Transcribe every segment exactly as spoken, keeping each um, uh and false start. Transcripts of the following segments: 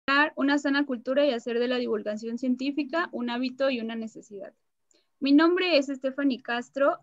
una sana cultura y hacer de la divulgación científica un hábito y una necesidad. Mi nombre es Stephanie Castro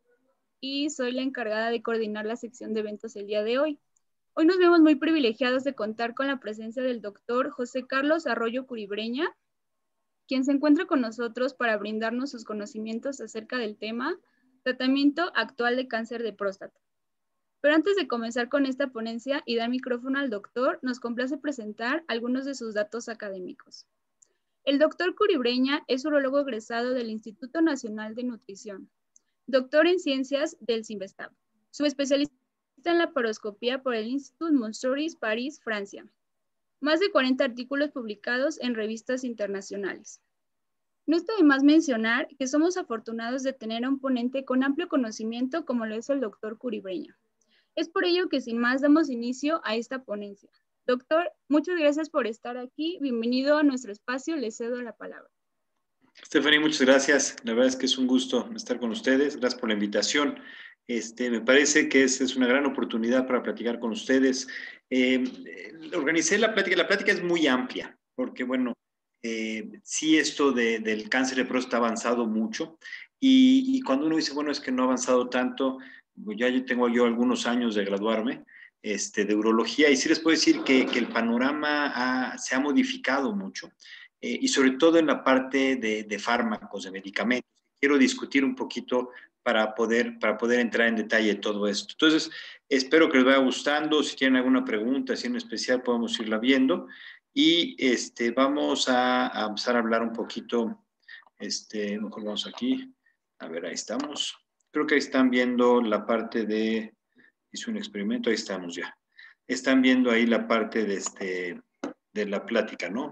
y soy la encargada de coordinar la sección de eventos el día de hoy. Hoy nos vemos muy privilegiados de contar con la presencia del doctor José Carlos Arroyo Curibreña, quien se encuentra con nosotros para brindarnos sus conocimientos acerca del tema tratamiento actual de cáncer de próstata. Pero antes de comenzar con esta ponencia y dar micrófono al doctor, nos complace presentar algunos de sus datos académicos. El doctor Curibreña es urólogo egresado del Instituto Nacional de Nutrición, doctor en ciencias del CINVESTAB, subespecialista en laparoscopía por el Institut Montsouris, París, Francia. Más de cuarenta artículos publicados en revistas internacionales. No está de más mencionar que somos afortunados de tener a un ponente con amplio conocimiento como lo es el doctor Curibreña. Es por ello que sin más damos inicio a esta ponencia. Doctor, muchas gracias por estar aquí. Bienvenido a nuestro espacio. Le cedo la palabra. Stephanie, muchas gracias. La verdad es que es un gusto estar con ustedes. Gracias por la invitación. Este, me parece que es, es una gran oportunidad para platicar con ustedes. Eh, organicé la plática. La plática es muy amplia porque, bueno, eh, sí esto de, del cáncer de próstata ha avanzado mucho y, y cuando uno dice, bueno, es que no ha avanzado tanto, ya yo tengo yo algunos años de graduarme este, de urología y sí les puedo decir que, que el panorama ha, se ha modificado mucho. Eh, y sobre todo en la parte de, de fármacos, de medicamentos. Quiero discutir un poquito para poder, para poder entrar en detalle de todo esto. Entonces, espero que les vaya gustando. Si tienen alguna pregunta, si en especial, podemos irla viendo. Y este, vamos a, a empezar a hablar un poquito. Este, mejor vamos aquí. A ver, ahí estamos. Creo que ahí están viendo la parte de... Hice un experimento, ahí estamos ya. Están viendo ahí la parte de, este, de la plática, ¿no?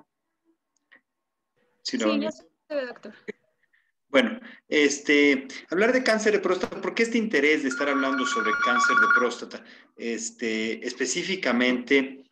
Sí, sí ya se ve, doctor. Bueno, este, hablar de cáncer de próstata, ¿por qué este interés de estar hablando sobre cáncer de próstata? Este, específicamente,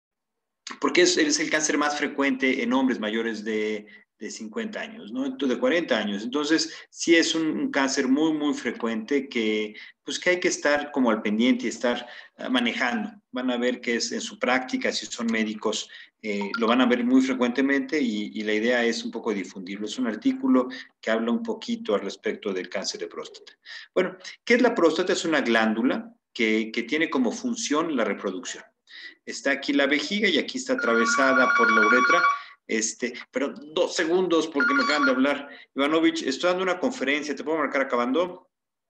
porque es, es el cáncer más frecuente en hombres mayores de, de cincuenta años, ¿no? De cuarenta años. Entonces, sí es un, un cáncer muy, muy frecuente que, pues, que hay que estar como al pendiente y estar uh, manejando. Van a ver que es en su práctica, si son médicos, eh, lo van a ver muy frecuentemente y, y la idea es un poco difundirlo. Es un artículo que habla un poquito al respecto del cáncer de próstata. Bueno, ¿qué es la próstata? Es una glándula que, que tiene como función la reproducción. Está aquí la vejiga y aquí está atravesada por la uretra. Este, pero dos segundos porque me acaban de hablar. Ivanovich, estoy dando una conferencia, ¿te puedo marcar acabando?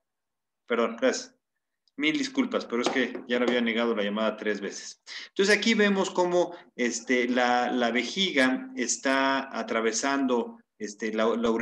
Perdón, gracias. Mil disculpas, pero es que ya le había negado la llamada tres veces. Entonces aquí vemos cómo este, la, la vejiga está atravesando este, la, la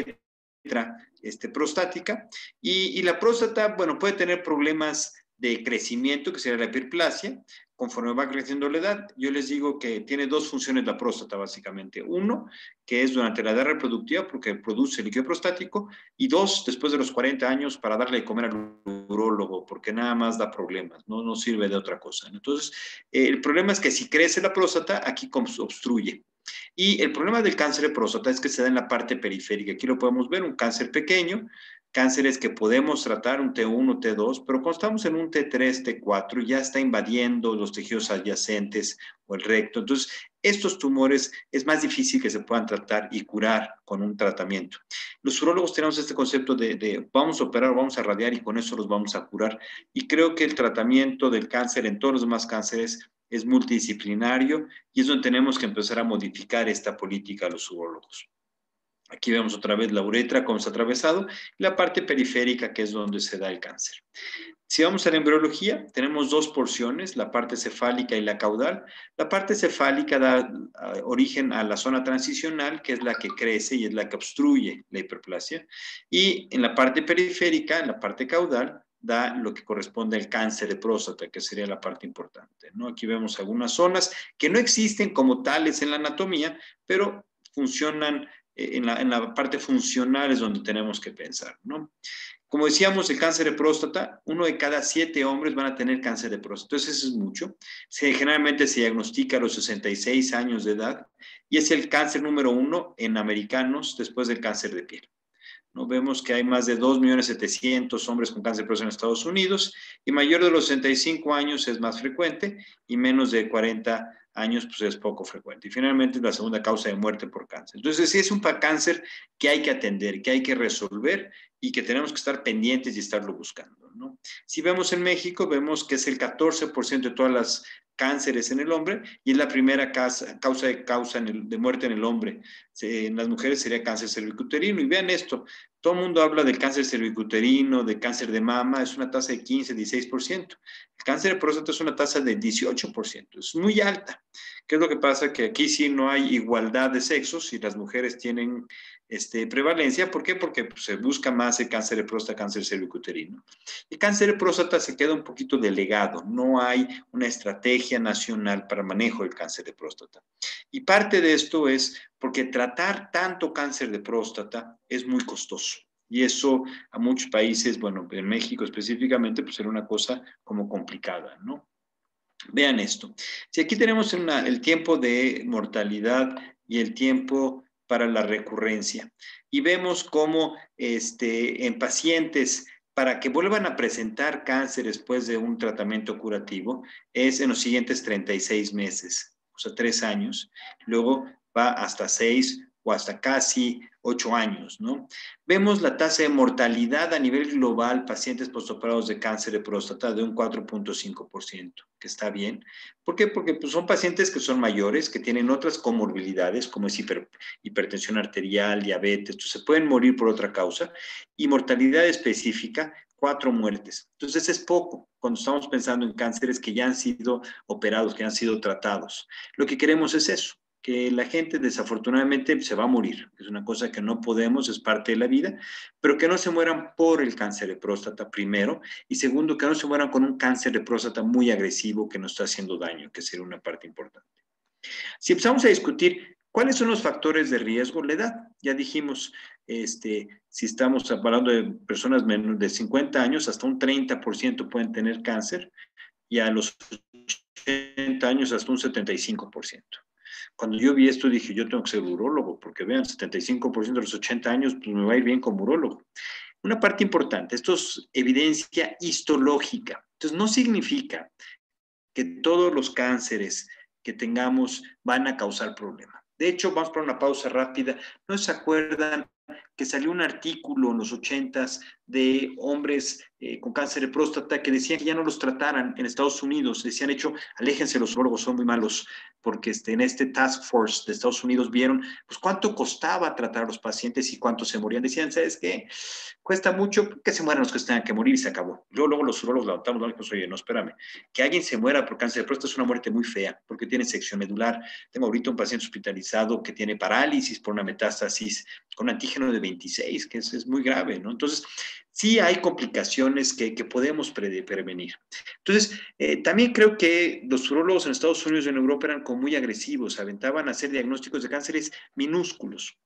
uretra este, prostática y, y la próstata, bueno, puede tener problemas de crecimiento, que sería la hiperplasia, conforme va creciendo la edad. Yo les digo que tiene dos funciones la próstata, básicamente. Uno, que es durante la edad reproductiva, porque produce líquido prostático, y dos, después de los cuarenta años, para darle de comer al urólogo, porque nada más da problemas, no, no sirve de otra cosa. Entonces, eh, el problema es que si crece la próstata, aquí obstruye. Y el problema del cáncer de próstata es que se da en la parte periférica. Aquí lo podemos ver, un cáncer pequeño, cánceres que podemos tratar, un T uno, T dos, pero cuando estamos en un T tres, T cuatro, ya está invadiendo los tejidos adyacentes o el recto. Entonces, estos tumores es más difícil que se puedan tratar y curar con un tratamiento. Los urólogos tenemos este concepto de, de vamos a operar, vamos a radiar y con eso los vamos a curar. Y creo que el tratamiento del cáncer en todos los demás cánceres es multidisciplinario y es donde tenemos que empezar a modificar esta política a los urólogos. Aquí vemos otra vez la uretra, cómo está atravesado, y la parte periférica, que es donde se da el cáncer. Si vamos a la embriología, tenemos dos porciones, la parte cefálica y la caudal. La parte cefálica da uh, origen a la zona transicional, que es la que crece y es la que obstruye la hiperplasia. Y en la parte periférica, en la parte caudal, da lo que corresponde al cáncer de próstata, que sería la parte importante, ¿no? Aquí vemos algunas zonas que no existen como tales en la anatomía, pero funcionan en la, en la parte funcional es donde tenemos que pensar, ¿no? Como decíamos, el cáncer de próstata, uno de cada siete hombres van a tener cáncer de próstata. Entonces, eso es mucho. Se, generalmente se diagnostica a los sesenta y seis años de edad y es el cáncer número uno en americanos después del cáncer de piel. ¿No? Vemos que hay más de dos millones setecientos mil hombres con cáncer de próstata en Estados Unidos y mayor de los sesenta y cinco años es más frecuente y menos de cuarenta años, pues es poco frecuente. Y finalmente, la segunda causa de muerte por cáncer. Entonces, sí es un cáncer que hay que atender, que hay que resolver y que tenemos que estar pendientes y estarlo buscando, ¿no? Si vemos en México, vemos que es el catorce por ciento de todas las cánceres en el hombre y es la primera causa, causa, de, causa en el, de muerte en el hombre. En las mujeres sería cáncer cervicuterino. Y vean esto, todo el mundo habla del cáncer cervicuterino, de cáncer de mama, es una tasa de quince, dieciséis por ciento. El cáncer de próstata es una tasa de dieciocho por ciento, es muy alta. ¿Qué es lo que pasa? Que aquí sí no hay igualdad de sexos y las mujeres tienen este, prevalencia. ¿Por qué? Porque pues, se busca más el cáncer de próstata, cáncer cervicuterino. El cáncer de próstata se queda un poquito delegado, no hay una estrategia nacional para manejo del cáncer de próstata. Y parte de esto es porque tratar tanto cáncer de próstata es muy costoso. Y eso a muchos países, bueno, en México específicamente, pues era una cosa como complicada, ¿no? Vean esto. Si aquí tenemos una, el tiempo de mortalidad y el tiempo para la recurrencia, y vemos cómo este, en pacientes, para que vuelvan a presentar cáncer después de un tratamiento curativo, es en los siguientes treinta y seis meses, o sea, tres años. Luego va hasta seis o hasta casi ocho años, ¿no? Vemos la tasa de mortalidad a nivel global, pacientes postoperados de cáncer de próstata, de un cuatro punto cinco por ciento, que está bien. ¿Por qué? Porque pues, son pacientes que son mayores, que tienen otras comorbilidades, como es hiper, hipertensión arterial, diabetes, entonces se pueden morir por otra causa, y mortalidad específica, cuatro muertes. Entonces es poco cuando estamos pensando en cánceres que ya han sido operados, que han sido tratados. Lo que queremos es eso, que la gente desafortunadamente se va a morir. Es una cosa que no podemos, es parte de la vida, pero que no se mueran por el cáncer de próstata, primero, y segundo, que no se mueran con un cáncer de próstata muy agresivo que nos está haciendo daño, que sería una parte importante. Si empezamos a discutir cuáles son los factores de riesgo, la edad, ya dijimos, este, si estamos hablando de personas menos de cincuenta años, hasta un treinta por ciento pueden tener cáncer, y a los ochenta años hasta un setenta y cinco por ciento. Cuando yo vi esto dije, yo tengo que ser urólogo, porque vean, setenta y cinco por ciento de los ochenta años, pues me va a ir bien como urólogo. Una parte importante, esto es evidencia histológica. Entonces, no significa que todos los cánceres que tengamos van a causar problemas. De hecho, vamos por una pausa rápida. ¿No se acuerdan que salió un artículo en los ochentas de hombres eh, con cáncer de próstata que decían que ya no los trataran en Estados Unidos? Decían, hecho, aléjense, los urólogos son muy malos, porque este, en este task force de Estados Unidos vieron pues cuánto costaba tratar a los pacientes y cuánto se morían. Decían, ¿sabes qué? Cuesta mucho que se mueran los que tengan que morir y se acabó. Luego, luego los urólogos levantamos, no, pues, oye, no, espérame. Que alguien se muera por cáncer de próstata es una muerte muy fea, porque tiene sección medular. Tengo ahorita un paciente hospitalizado que tiene parálisis por una metástasis con antígeno de veintiséis, que es, es muy grave, ¿no? Entonces, sí hay complicaciones que, que podemos pre prevenir. Entonces, eh, también creo que los urólogos en Estados Unidos y en Europa eran como muy agresivos, aventaban a hacer diagnósticos de cánceres minúsculos.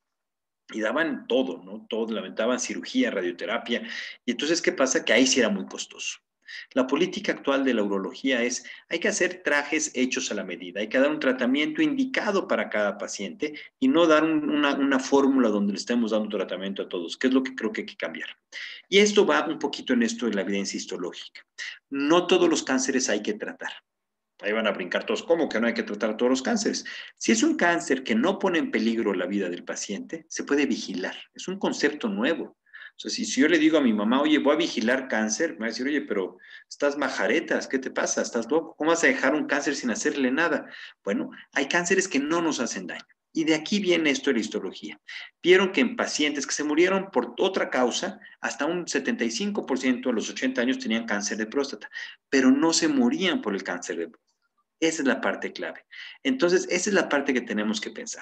Y daban todo, ¿no? Todo, lamentaban cirugía, radioterapia. Y entonces, ¿qué pasa? Que ahí sí era muy costoso. La política actual de la urología es, hay que hacer trajes hechos a la medida, hay que dar un tratamiento indicado para cada paciente y no dar un, una, una fórmula donde le estemos dando un tratamiento a todos, que es lo que creo que hay que cambiar. Y esto va un poquito en esto de la evidencia histológica. No todos los cánceres hay que tratar. Ahí van a brincar todos, ¿cómo que no hay que tratar todos los cánceres? Si es un cáncer que no pone en peligro la vida del paciente, se puede vigilar. Es un concepto nuevo. O sea, si, si yo le digo a mi mamá, oye, voy a vigilar cáncer, me va a decir, oye, pero estás majaretas, ¿qué te pasa? ¿Estás loco? ¿Cómo vas a dejar un cáncer sin hacerle nada? Bueno, hay cánceres que no nos hacen daño. Y de aquí viene esto de la histología. Vieron que en pacientes que se murieron por otra causa, hasta un setenta y cinco por ciento a los ochenta años tenían cáncer de próstata, pero no se morían por el cáncer de próstata. Esa es la parte clave. Entonces, esa es la parte que tenemos que pensar.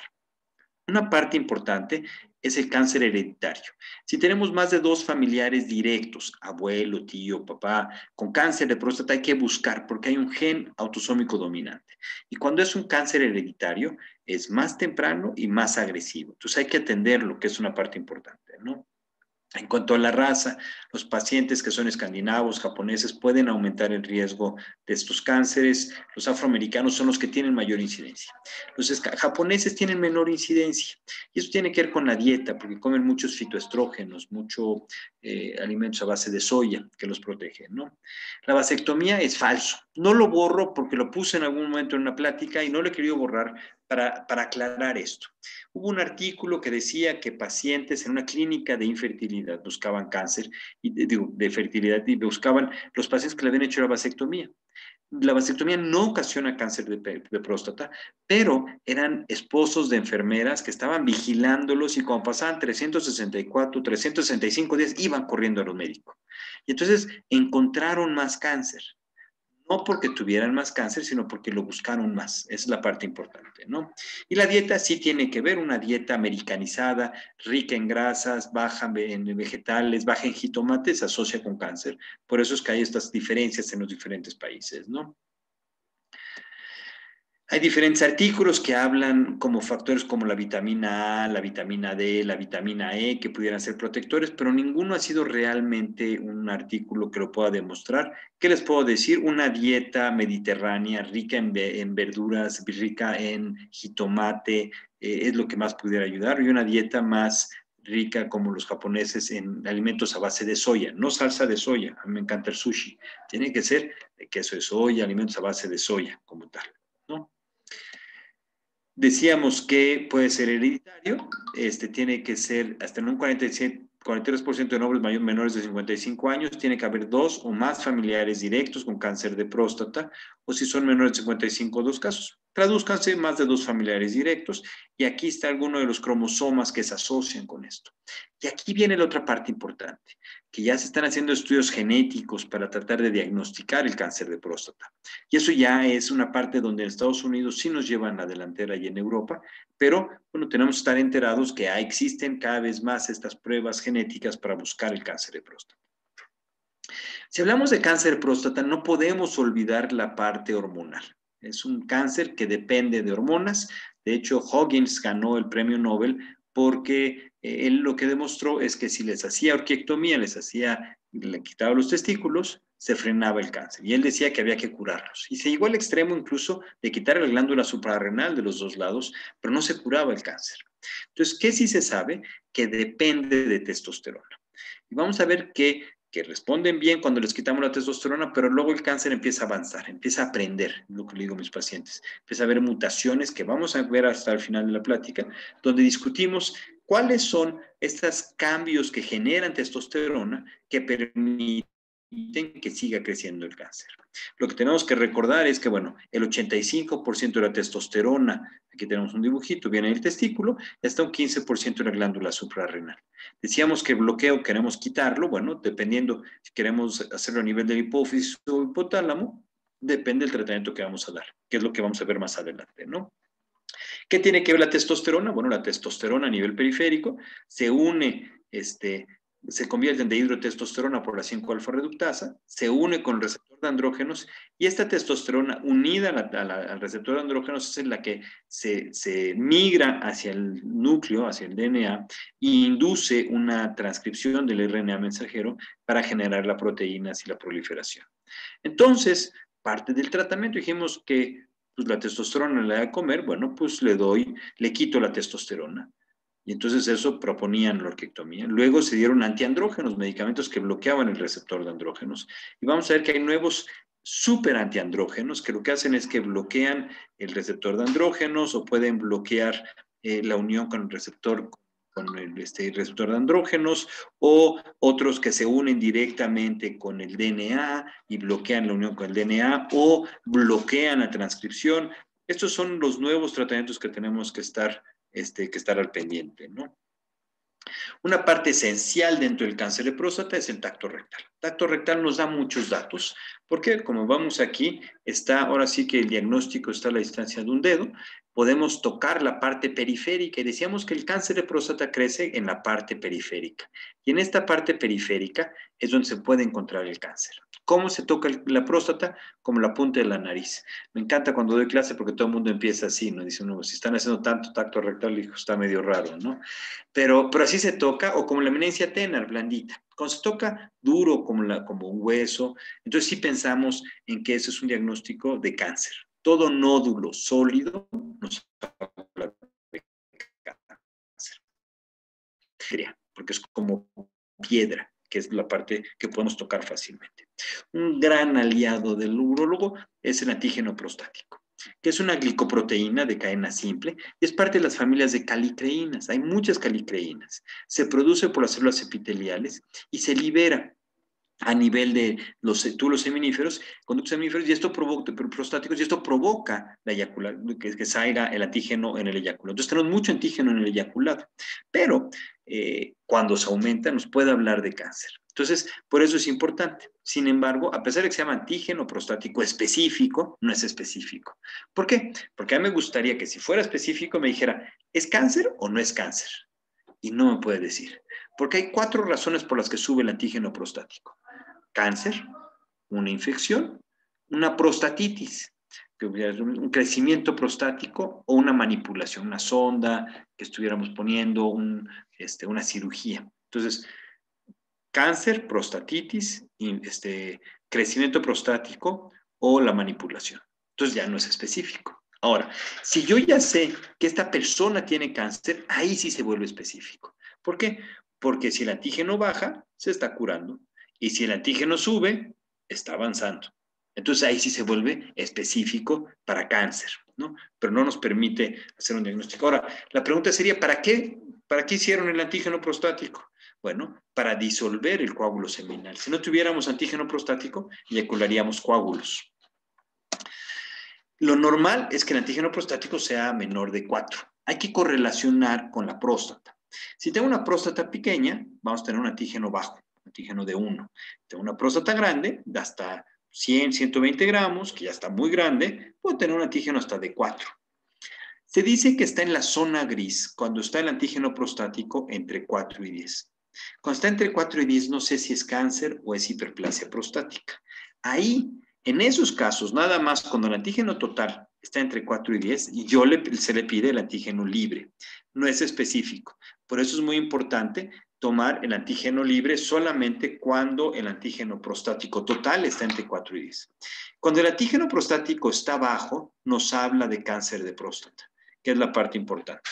Una parte importante es el cáncer hereditario. Si tenemos más de dos familiares directos, abuelo, tío, papá, con cáncer de próstata, hay que buscar porque hay un gen autosómico dominante. Y cuando es un cáncer hereditario, es más temprano y más agresivo. Entonces hay que atenderlo, que es una parte importante, ¿no? En cuanto a la raza, los pacientes que son escandinavos, japoneses, pueden aumentar el riesgo de estos cánceres. Los afroamericanos son los que tienen mayor incidencia. Los japoneses tienen menor incidencia. Y eso tiene que ver con la dieta, porque comen muchos fitoestrógenos, muchos eh, alimentos a base de soya que los protegen, ¿no? La vasectomía es falso. No lo borro porque lo puse en algún momento en una plática y no lo he querido borrar para, para aclarar esto. Hubo un artículo que decía que pacientes en una clínica de infertilidad buscaban cáncer, y, digo, de fertilidad, y buscaban los pacientes que le habían hecho la vasectomía. La vasectomía no ocasiona cáncer de, de próstata, pero eran esposos de enfermeras que estaban vigilándolos y cuando pasaban trescientos sesenta y cuatro, trescientos sesenta y cinco días iban corriendo a los médicos. Y entonces encontraron más cáncer. No porque tuvieran más cáncer, sino porque lo buscaron más. Esa es la parte importante, ¿no? Y la dieta sí tiene que ver, una dieta americanizada, rica en grasas, baja en vegetales, baja en jitomates, se asocia con cáncer. Por eso es que hay estas diferencias en los diferentes países, ¿no? Hay diferentes artículos que hablan como factores como la vitamina A, la vitamina D, la vitamina E, que pudieran ser protectores, pero ninguno ha sido realmente un artículo que lo pueda demostrar. ¿Qué les puedo decir? Una dieta mediterránea rica en, en verduras, rica en jitomate, eh, es lo que más pudiera ayudar, y una dieta más rica como los japoneses en alimentos a base de soya, no salsa de soya. A mí me encanta el sushi. Tiene que ser de queso de soya, alimentos a base de soya como tal, ¿no? Decíamos que puede ser hereditario, este, tiene que ser hasta en un cuarenta y siete, cuarenta y tres por ciento de hombres mayores, menores de cincuenta y cinco años, tiene que haber dos o más familiares directos con cáncer de próstata, o si son menores de cincuenta y cinco, dos casos. Tradúzcanse más de dos familiares directos, y aquí está alguno de los cromosomas que se asocian con esto. Y aquí viene la otra parte importante, que ya se están haciendo estudios genéticos para tratar de diagnosticar el cáncer de próstata. Y eso ya es una parte donde en Estados Unidos sí nos llevan la delantera y en Europa, pero bueno, tenemos que estar enterados que ah, existen cada vez más estas pruebas genéticas para buscar el cáncer de próstata. Si hablamos de cáncer de próstata, no podemos olvidar la parte hormonal. Es un cáncer que depende de hormonas. De hecho, Huggins ganó el premio Nobel porque eh, él lo que demostró es que si les hacía orquiectomía, les hacía, le quitaba los testículos, se frenaba el cáncer. Y él decía que había que curarlos. Y se llegó al extremo incluso de quitar la glándula suprarrenal de los dos lados, pero no se curaba el cáncer. Entonces, ¿qué sí se sabe? Que depende de testosterona. Y vamos a ver que que responden bien cuando les quitamos la testosterona, pero luego el cáncer empieza a avanzar, empieza a aprender, lo que le digo a mis pacientes. Empieza a haber mutaciones que vamos a ver hasta el final de la plática, donde discutimos cuáles son estos cambios que generan testosterona que permiten que siga creciendo el cáncer. Lo que tenemos que recordar es que, bueno, el ochenta y cinco por ciento de la testosterona, aquí tenemos un dibujito, viene del testículo, y hasta un quince por ciento de la glándula suprarrenal. Decíamos que el bloqueo queremos quitarlo, bueno, dependiendo si queremos hacerlo a nivel del hipófisis o hipotálamo, depende del tratamiento que vamos a dar, que es lo que vamos a ver más adelante, ¿no? ¿Qué tiene que ver la testosterona? Bueno, la testosterona a nivel periférico se une, este, se convierte en dihidrotestosterona por la cinco alfa reductasa, se une con el receptor de andrógenos y esta testosterona unida a la, a la, al receptor de andrógenos es en la que se, se migra hacia el núcleo, hacia el D N A e induce una transcripción del R N A mensajero para generar las proteínas y la proliferación. Entonces, parte del tratamiento dijimos que pues la testosterona le da a comer, bueno, pues le doy, le quito la testosterona. Y entonces eso proponían la orquiectomía. Luego se dieron antiandrógenos, medicamentos que bloqueaban el receptor de andrógenos. Y vamos a ver que hay nuevos super antiandrógenos que lo que hacen es que bloquean el receptor de andrógenos o pueden bloquear eh, la unión con el receptor con el este, receptor de andrógenos, o otros que se unen directamente con el D N A y bloquean la unión con el D N A o bloquean la transcripción. Estos son los nuevos tratamientos que tenemos que estar, este, que estar al pendiente, ¿no? Una parte esencial dentro del cáncer de próstata es el tacto rectal. El tacto rectal nos da muchos datos. Porque como vamos aquí, está ahora sí que el diagnóstico está a la distancia de un dedo, podemos tocar la parte periférica y decíamos que el cáncer de próstata crece en la parte periférica. Y en esta parte periférica es donde se puede encontrar el cáncer. ¿Cómo se toca la próstata? Como la punta de la nariz. Me encanta cuando doy clase porque todo el mundo empieza así, ¿no? Dice uno, si están haciendo tanto tacto rectal, hijo, está medio raro, ¿no? Pero, pero así se toca, o como la eminencia tenar, blandita. Cuando se toca duro como, la, como un hueso, entonces sí pensamos en que eso es un diagnóstico de cáncer. Todo nódulo sólido nos habla de cáncer, porque es como piedra, que es la parte que podemos tocar fácilmente. Un gran aliado del urólogo es el antígeno prostático, que es una glicoproteína de cadena simple y es parte de las familias de calicreínas. Hay muchas calicreínas. Se produce por las células epiteliales y se libera a nivel de los túbulos seminíferos, conductos seminíferos, y esto provoca, prostáticos, y esto provoca la eyaculación, que, que salga el antígeno en el eyaculado. Entonces tenemos mucho antígeno en el eyaculado, pero eh, cuando se aumenta nos puede hablar de cáncer. Entonces, por eso es importante. Sin embargo, a pesar de que se llama antígeno prostático específico, no es específico. ¿Por qué? Porque a mí me gustaría que si fuera específico me dijera, ¿es cáncer o no es cáncer? Y no me puede decir. Porque hay cuatro razones por las que sube el antígeno prostático. Cáncer, una infección, una prostatitis, un crecimiento prostático o una manipulación, una sonda que estuviéramos poniendo, un, este, una cirugía. Entonces, cáncer, prostatitis, este, crecimiento prostático o la manipulación. Entonces ya no es específico. Ahora, si yo ya sé que esta persona tiene cáncer, ahí sí se vuelve específico. ¿Por qué? Porque si el antígeno baja, se está curando. Y si el antígeno sube, está avanzando. Entonces ahí sí se vuelve específico para cáncer, ¿no? Pero no nos permite hacer un diagnóstico. Ahora, la pregunta sería, ¿para qué, para qué hicieron el antígeno prostático? Bueno, para disolver el coágulo seminal. Si no tuviéramos antígeno prostático, eyacularíamos coágulos. Lo normal es que el antígeno prostático sea menor de cuatro. Hay que correlacionar con la próstata. Si tengo una próstata pequeña, vamos a tener un antígeno bajo, antígeno de uno. Tengo una próstata grande, de hasta cien, ciento veinte gramos, que ya está muy grande, puedo tener un antígeno hasta de cuatro. Se dice que está en la zona gris cuando está el antígeno prostático entre cuatro y diez. Cuando está entre cuatro y diez, no sé si es cáncer o es hiperplasia prostática. Ahí, en esos casos, nada más cuando el antígeno total está entre cuatro y diez, yo le, se le pide el antígeno libre. No es específico. Por eso es muy importante tomar el antígeno libre solamente cuando el antígeno prostático total está entre cuatro y diez. Cuando el antígeno prostático está bajo, nos habla de cáncer de próstata, que es la parte importante.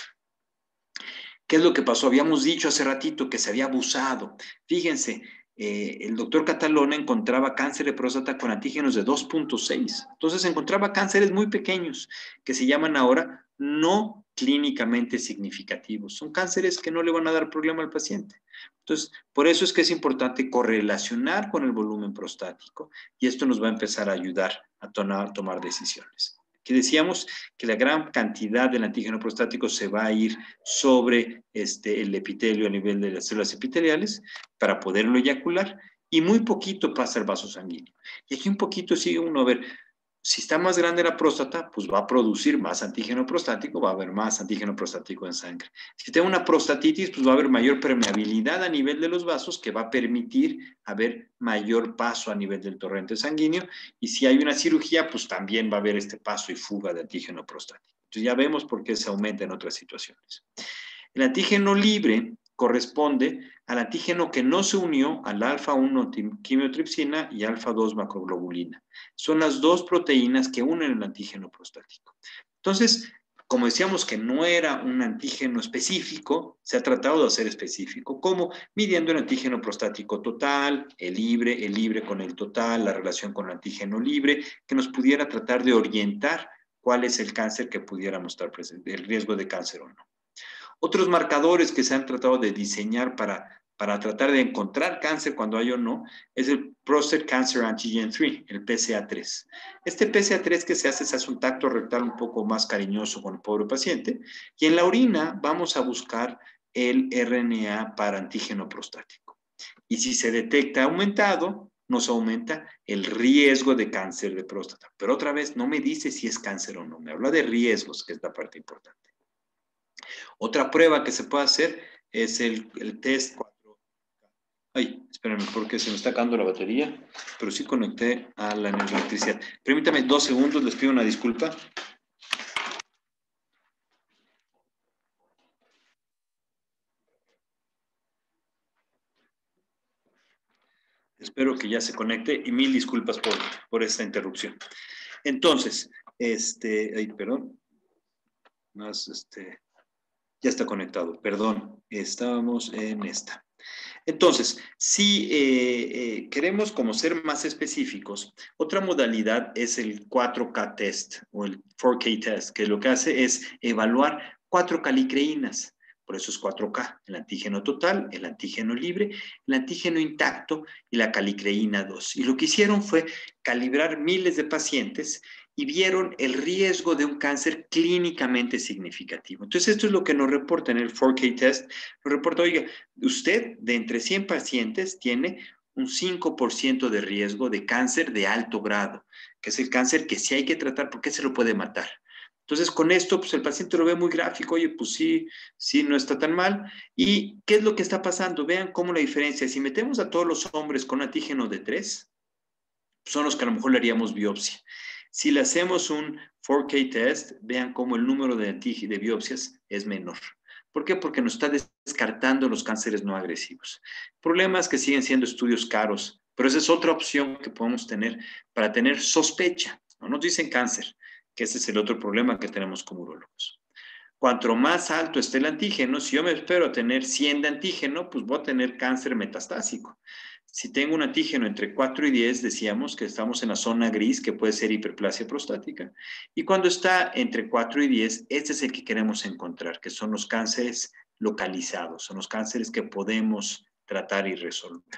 ¿Qué es lo que pasó? Habíamos dicho hace ratito que se había abusado. Fíjense, eh, el doctor Catalona encontraba cáncer de próstata con antígenos de dos punto seis. Entonces encontraba cánceres muy pequeños que se llaman ahora no clínicamente significativos. Son cánceres que no le van a dar problema al paciente. Entonces, por eso es que es importante correlacionar con el volumen prostático y esto nos va a empezar a ayudar a tomar, tomar decisiones. Que decíamos que la gran cantidad del antígeno prostático se va a ir sobre este, el epitelio a nivel de las células epiteliales para poderlo eyacular y muy poquito pasa al vaso sanguíneo. Y aquí un poquito sigue uno a ver, si está más grande la próstata, pues va a producir más antígeno prostático, va a haber más antígeno prostático en sangre. Si tengo una prostatitis, pues va a haber mayor permeabilidad a nivel de los vasos que va a permitir haber mayor paso a nivel del torrente sanguíneo. Y si hay una cirugía, pues también va a haber este paso y fuga de antígeno prostático. Entonces ya vemos por qué se aumenta en otras situaciones. El antígeno libre corresponde al antígeno que no se unió al alfa uno quimiotripsina y alfa dos macroglobulina. Son las dos proteínas que unen el antígeno prostático. Entonces, como decíamos que no era un antígeno específico, se ha tratado de hacer específico, como midiendo el antígeno prostático total, el libre, el libre con el total, la relación con el antígeno libre, que nos pudiera tratar de orientar cuál es el cáncer que pudiéramos estar presente, el riesgo de cáncer o no. Otros marcadores que se han tratado de diseñar para, para tratar de encontrar cáncer cuando hay o no, es el Prostate Cancer Antigen tres, el P C A tres. Este P C A tres que se hace, se hace un tacto rectal un poco más cariñoso con el pobre paciente, y en la orina vamos a buscar el R N A para antígeno prostático. Y si se detecta aumentado, nos aumenta el riesgo de cáncer de próstata. Pero otra vez, no me dice si es cáncer o no, me habla de riesgos, que es la parte importante. Otra prueba que se puede hacer es el, el test cuatro K. Ay, espérenme, porque se me está acabando la batería, pero sí conecté a la electricidad. Permítame dos segundos, les pido una disculpa. Espero que ya se conecte y mil disculpas por, por esta interrupción. Entonces, este, ay, perdón, más, este, ya está conectado, perdón, estábamos en esta. Entonces, si eh, eh, queremos como ser más específicos, otra modalidad es el cuatro K test o el cuatro K test, que lo que hace es evaluar cuatro calicreínas. Por eso es cuatro K, el antígeno total, el antígeno libre, el antígeno intacto y la calicreína dos. Y lo que hicieron fue calibrar miles de pacientes y vieron el riesgo de un cáncer clínicamente significativo. Entonces, esto es lo que nos reporta en el cuatro K test. Nos reporta, oiga, usted de entre cien pacientes tiene un cinco por ciento de riesgo de cáncer de alto grado, que es el cáncer que sí hay que tratar porque se lo puede matar. Entonces, con esto, pues el paciente lo ve muy gráfico, oye, pues sí, sí, no está tan mal. ¿Y qué es lo que está pasando? Vean cómo la diferencia, si metemos a todos los hombres con antígeno de tres, son los que a lo mejor le haríamos biopsia. Si le hacemos un cuatro K test, vean cómo el número de, de biopsias es menor. ¿Por qué? Porque nos está descartando los cánceres no agresivos. Problemas que siguen siendo estudios caros, pero esa es otra opción que podemos tener para tener sospecha. No nos dicen cáncer, que ese es el otro problema que tenemos como urólogos. Cuanto más alto esté el antígeno, si yo me espero a tener cien de antígeno, pues voy a tener cáncer metastásico. Si tengo un antígeno entre cuatro y diez, decíamos que estamos en la zona gris, que puede ser hiperplasia prostática. Y cuando está entre cuatro y diez, este es el que queremos encontrar, que son los cánceres localizados, son los cánceres que podemos tratar y resolver.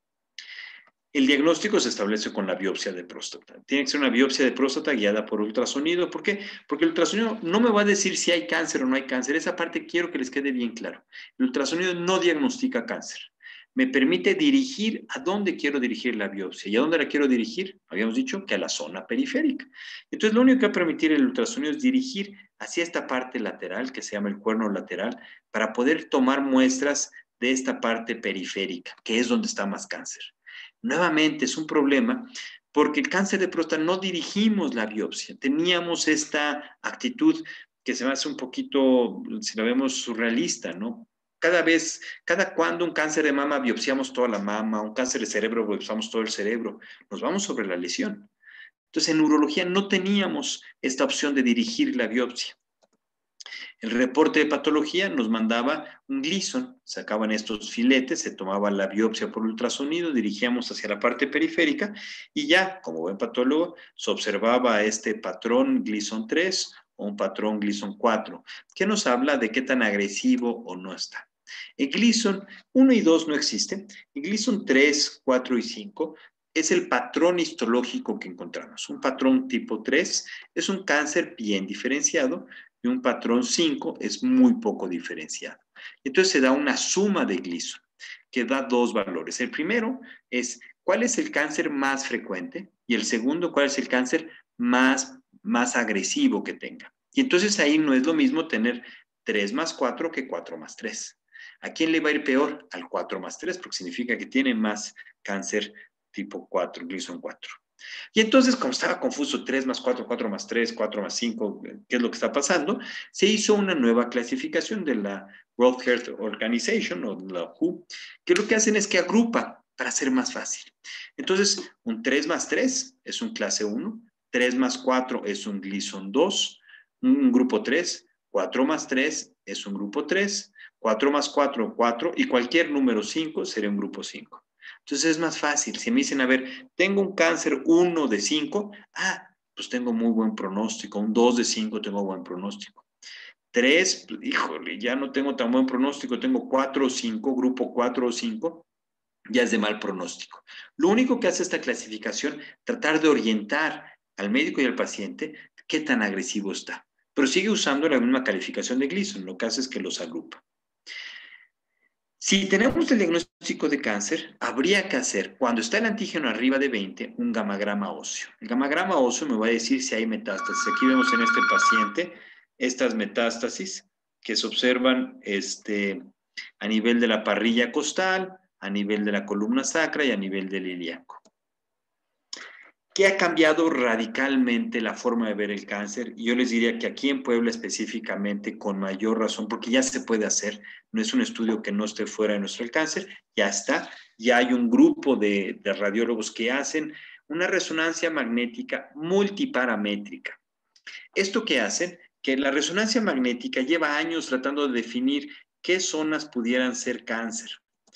El diagnóstico se establece con la biopsia de próstata. Tiene que ser una biopsia de próstata guiada por ultrasonido. ¿Por qué? Porque el ultrasonido no me va a decir si hay cáncer o no hay cáncer. Esa parte quiero que les quede bien claro. El ultrasonido no diagnostica cáncer. Me permite dirigir a dónde quiero dirigir la biopsia. ¿Y a dónde la quiero dirigir? Habíamos dicho que a la zona periférica. Entonces, lo único que va a permitir el ultrasonido es dirigir hacia esta parte lateral, que se llama el cuerno lateral, para poder tomar muestras de esta parte periférica, que es donde está más cáncer. Nuevamente es un problema porque el cáncer de próstata no dirigimos la biopsia. Teníamos esta actitud que se me hace un poquito, si la vemos, surrealista, ¿no? Cada vez, cada cuando un cáncer de mama biopsiamos toda la mama, un cáncer de cerebro biopsiamos todo el cerebro, nos vamos sobre la lesión. Entonces, en urología no teníamos esta opción de dirigir la biopsia. El reporte de patología nos mandaba un Gleason, sacaban estos filetes, se tomaba la biopsia por ultrasonido, dirigíamos hacia la parte periférica y ya, como buen patólogo, se observaba este patrón Gleason tres o un patrón Gleason cuatro, que nos habla de qué tan agresivo o no está. El Gleason uno y dos no existe, el Gleason tres, cuatro y cinco es el patrón histológico que encontramos. Un patrón tipo tres es un cáncer bien diferenciado, y un patrón cinco es muy poco diferenciado. Entonces se da una suma de Gleason que da dos valores. El primero es cuál es el cáncer más frecuente y el segundo cuál es el cáncer más, más agresivo que tenga. Y entonces ahí no es lo mismo tener tres más cuatro que cuatro más tres. ¿A quién le va a ir peor? Al cuatro más tres, porque significa que tiene más cáncer tipo cuatro, Gleason cuatro. Y entonces, como estaba confuso, tres más cuatro, cuatro más tres, cuatro más cinco, ¿qué es lo que está pasando? Se hizo una nueva clasificación de la World Health Organization, o la W H O, que lo que hacen es que agrupa para hacer más fácil. Entonces, un tres más tres es un clase uno, tres más cuatro es un Gleason dos, un grupo tres, cuatro más tres es un grupo tres, cuatro más cuatro, cuatro, y cualquier número cinco sería un grupo cinco. Entonces es más fácil. Si me dicen, a ver, tengo un cáncer uno de cinco, ah, pues tengo muy buen pronóstico. Un dos de cinco tengo buen pronóstico. tres, híjole, ya no tengo tan buen pronóstico. Tengo cuatro o cinco, grupo cuatro o cinco, ya es de mal pronóstico. Lo único que hace esta clasificación, tratar de orientar al médico y al paciente qué tan agresivo está. Pero sigue usando la misma calificación de Gleason. Lo que hace es que los agrupa. Si tenemos el diagnóstico de cáncer, habría que hacer, cuando está el antígeno arriba de veinte, un gamagrama óseo. El gamagrama óseo me va a decir si hay metástasis. Aquí vemos en este paciente estas metástasis que se observan este, a nivel de la parrilla costal, a nivel de la columna sacra y a nivel del ilíaco. ¿Qué ha cambiado radicalmente la forma de ver el cáncer? Y yo les diría que aquí en Puebla específicamente, con mayor razón, porque ya se puede hacer, no es un estudio que no esté fuera de nuestro alcance, ya está, ya hay un grupo de, de radiólogos que hacen una resonancia magnética multiparamétrica. ¿Esto qué hacen? Que la resonancia magnética lleva años tratando de definir qué zonas pudieran ser cáncer.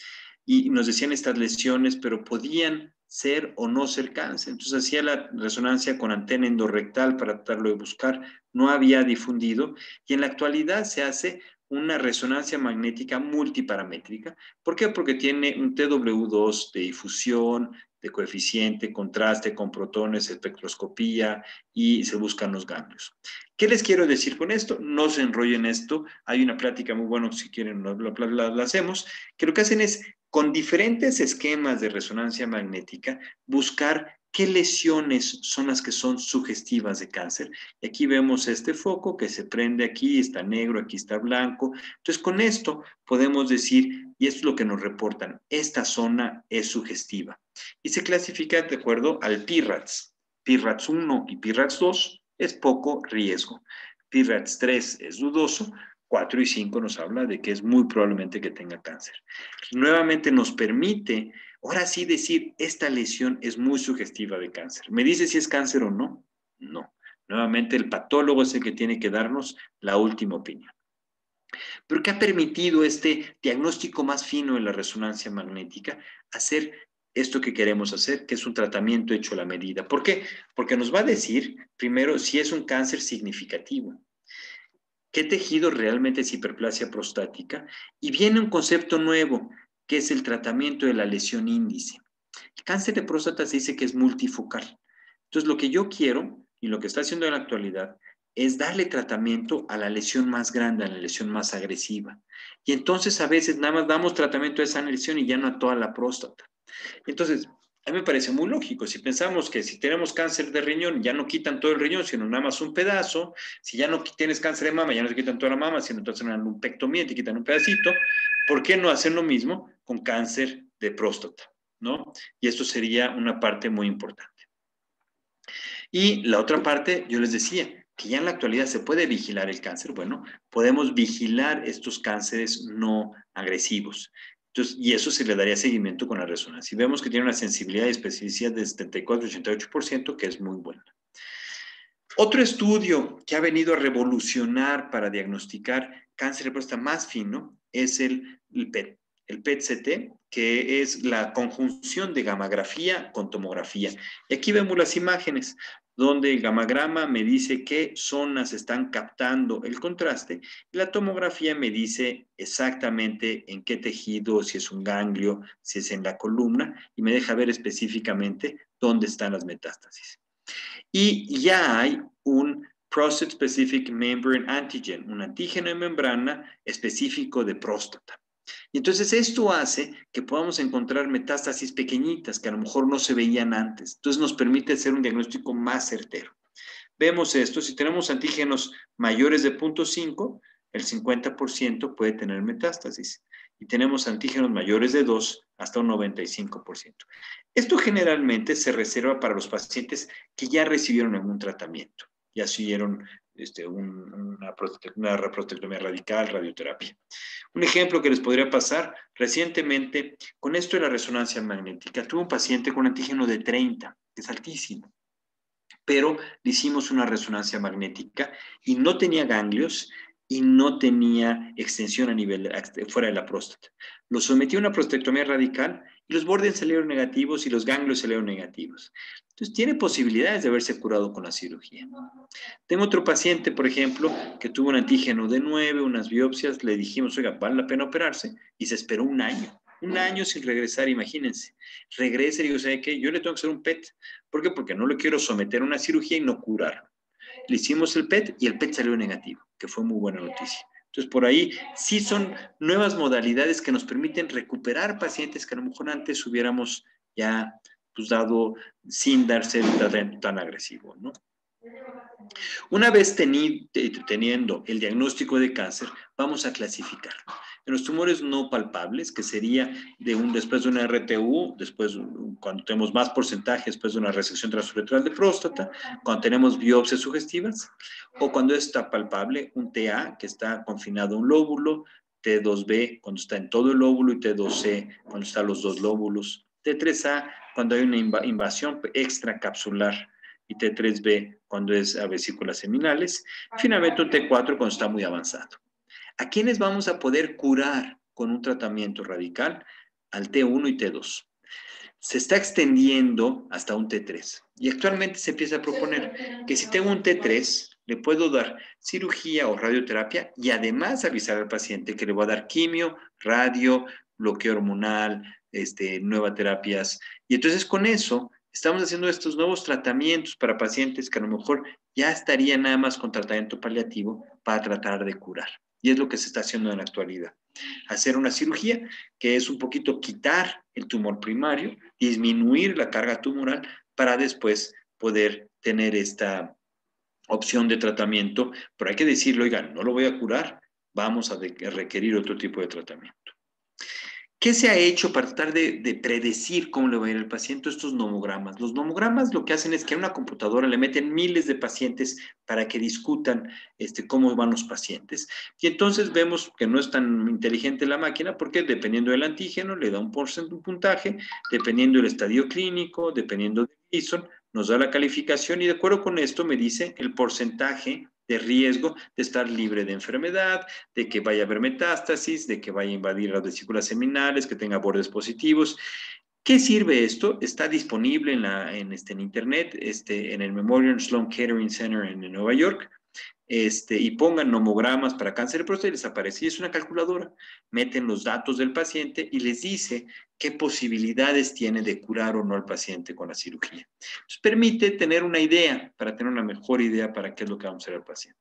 Y nos decían estas lesiones, pero podían ser o no ser cáncer. Entonces hacía la resonancia con antena endorrectal para tratarlo de buscar, no había difundido, y en la actualidad se hace una resonancia magnética multiparamétrica. ¿Por qué? Porque tiene un T W dos de difusión, de coeficiente, contraste con protones, espectroscopía, y se buscan los ganglios. ¿Qué les quiero decir con esto? No se enrollen esto, hay una plática muy buena, si quieren la, la, la, la hacemos, que lo que hacen es, con diferentes esquemas de resonancia magnética, buscar qué lesiones son las que son sugestivas de cáncer. Y aquí vemos este foco que se prende aquí, está negro, aquí está blanco. Entonces, con esto podemos decir, y esto es lo que nos reportan, esta zona es sugestiva. Y se clasifica de acuerdo al P R A T S. P R A T S uno y P R A T S dos es poco riesgo. P R A T S tres es dudoso. cuatro y cinco nos habla de que es muy probablemente que tenga cáncer. Nuevamente nos permite, ahora sí decir, esta lesión es muy sugestiva de cáncer. ¿Me dice si es cáncer o no? No. Nuevamente el patólogo es el que tiene que darnos la última opinión. ¿Pero qué ha permitido este diagnóstico más fino de la resonancia magnética? Hacer esto que queremos hacer, que es un tratamiento hecho a la medida. ¿Por qué? Porque nos va a decir, primero, si es un cáncer significativo. ¿Qué tejido realmente es hiperplasia prostática? Y viene un concepto nuevo, que es el tratamiento de la lesión índice. El cáncer de próstata se dice que es multifocal. Entonces, lo que yo quiero, y lo que está haciendo en la actualidad, es darle tratamiento a la lesión más grande, a la lesión más agresiva. Y entonces, a veces, nada más damos tratamiento a esa lesión y ya no a toda la próstata. Entonces, a mí me parece muy lógico. Si pensamos que si tenemos cáncer de riñón, ya no quitan todo el riñón, sino nada más un pedazo. Si ya no tienes cáncer de mama, ya no te quitan toda la mama, sino te hacen un pectomía, te quitan un pedacito. ¿Por qué no hacer lo mismo con cáncer de próstata? ¿No? Y esto sería una parte muy importante. Y la otra parte, yo les decía, que ya en la actualidad se puede vigilar el cáncer. Bueno, podemos vigilar estos cánceres no agresivos. Entonces, y eso se le daría seguimiento con la resonancia. Y vemos que tiene una sensibilidad y especificidad de setenta y cuatro a ochenta y ocho por ciento, que es muy buena. Otro estudio que ha venido a revolucionar para diagnosticar cáncer de próstata más fino es el, el P E T, el P E T C T, que es la conjunción de gammagrafía con tomografía. Y aquí vemos las imágenes donde el gamagrama me dice qué zonas están captando el contraste y la tomografía me dice exactamente en qué tejido, si es un ganglio, si es en la columna, y me deja ver específicamente dónde están las metástasis. Y ya hay un Prostate Specific Membrane Antigen, un antígeno de membrana específico de próstata. Y entonces esto hace que podamos encontrar metástasis pequeñitas que a lo mejor no se veían antes. Entonces nos permite hacer un diagnóstico más certero. Vemos esto, si tenemos antígenos mayores de punto cinco, el cincuenta por ciento puede tener metástasis. Y tenemos antígenos mayores de dos hasta un noventa y cinco por ciento. Esto generalmente se reserva para los pacientes que ya recibieron algún tratamiento, ya recibieron este, un, una, una prostatectomía radical, radioterapia. Un ejemplo que les podría pasar, recientemente, con esto de la resonancia magnética, tuve un paciente con un antígeno de treinta, que es altísimo, pero le hicimos una resonancia magnética y no tenía ganglios y no tenía extensión a nivel fuera de la próstata. Lo sometí a una prostatectomía radical y los bordes salieron negativos y los ganglios salieron negativos. Entonces, tiene posibilidades de haberse curado con la cirugía. Tengo otro paciente, por ejemplo, que tuvo un antígeno de nueve, unas biopsias, le dijimos, oiga, vale la pena operarse, y se esperó un año. Un año sin regresar, imagínense. Regresa y digo, ¿sabe qué? Yo le tengo que hacer un P E T. ¿Por qué? Porque no le quiero someter a una cirugía y no curarlo. Le hicimos el P E T y el P E T salió negativo, que fue muy buena noticia. Entonces Entonces, por ahí sí son nuevas modalidades que nos permiten recuperar pacientes que a lo mejor antes hubiéramos ya pues, dado sin darse el tratamiento tan agresivo, ¿no? Una vez teni, teniendo el diagnóstico de cáncer, vamos a clasificarlo. En los tumores no palpables, que sería de un, después de una R T U, después cuando tenemos más porcentaje, después de una resección transuretral de próstata, cuando tenemos biopsias sugestivas, o cuando está palpable, un T A, que está confinado a un lóbulo, T dos B, cuando está en todo el lóbulo, y T dos C, cuando están los dos lóbulos, T tres A, cuando hay una inv invasión extracapsular, y T tres B cuando es a vesículas seminales, finalmente un T cuatro cuando está muy avanzado. ¿A quiénes vamos a poder curar con un tratamiento radical? Al T uno y T dos. Se está extendiendo hasta un T tres y actualmente se empieza a proponer que si tengo un T tres, le puedo dar cirugía o radioterapia y además avisar al paciente que le voy a dar quimio, radio, bloqueo hormonal, este, nuevas terapias. Y entonces con eso estamos haciendo estos nuevos tratamientos para pacientes que a lo mejor ya estarían nada más con tratamiento paliativo para tratar de curar. Y es lo que se está haciendo en la actualidad. Hacer una cirugía que es un poquito quitar el tumor primario, disminuir la carga tumoral para después poder tener esta opción de tratamiento. Pero hay que decirlo, oigan, no lo voy a curar, vamos a requerir otro tipo de tratamiento. ¿Qué se ha hecho para tratar de, de predecir cómo le va a ir al paciente? Estos nomogramas. Los nomogramas lo que hacen es que a una computadora le meten miles de pacientes para que discutan este, cómo van los pacientes. Y entonces vemos que no es tan inteligente la máquina porque dependiendo del antígeno le da un, un puntaje, dependiendo del estadio clínico, dependiendo del Gleason, nos da la calificación y de acuerdo con esto me dice el porcentaje de riesgo de estar libre de enfermedad, de que vaya a haber metástasis, de que vaya a invadir las vesículas seminales, que tenga bordes positivos. ¿Qué sirve esto? Está disponible en, la, en, este, en internet, este, en el Memorial Sloan Kettering Center en, en Nueva York. Este, y pongan nomogramas para cáncer de próstata y les aparece. Y es una calculadora. Meten los datos del paciente y les dice qué posibilidades tiene de curar o no al paciente con la cirugía. Entonces, permite tener una idea, para tener una mejor idea para qué es lo que vamos a hacer al paciente.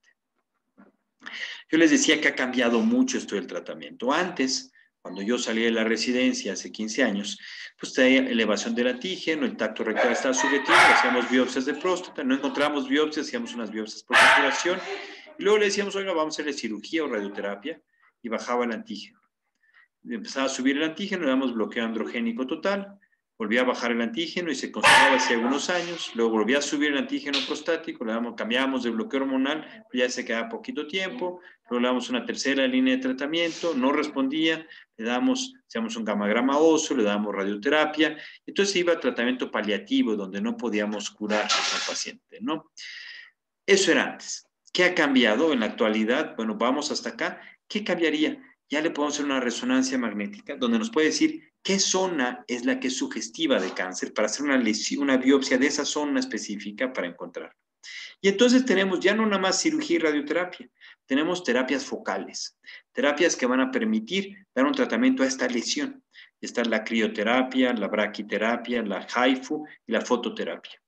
Yo les decía que ha cambiado mucho esto del tratamiento. Antes, cuando yo salí de la residencia hace quince años, pues tenía elevación del antígeno, el tacto rectal estaba subjetivo, hacíamos biopsias de próstata, no encontrábamos biopsias, hacíamos unas biopsias por saturación, y luego le decíamos, oiga, vamos a hacerle cirugía o radioterapia, y bajaba el antígeno. Empezaba a subir el antígeno, le damos bloqueo androgénico total, volvía a bajar el antígeno y se conservaba hace algunos años, luego volvía a subir el antígeno prostático, le damos, cambiábamos de bloqueo hormonal, pero ya se quedaba poquito tiempo, luego le damos una tercera línea de tratamiento, no respondía, le damos, hacíamos un gamagrama óseo, le damos radioterapia, entonces iba a tratamiento paliativo donde no podíamos curar al paciente, ¿no? Eso era antes. ¿Qué ha cambiado en la actualidad? Bueno, vamos hasta acá. ¿Qué cambiaría? Ya le podemos hacer una resonancia magnética donde nos puede decir qué zona es la que es sugestiva de cáncer para hacer una, lesión, una biopsia de esa zona específica para encontrar. Y entonces tenemos ya no nada más cirugía y radioterapia, tenemos terapias focales, terapias que van a permitir dar un tratamiento a esta lesión. Está la crioterapia, la braquiterapia, la HIFU y la fototerapia.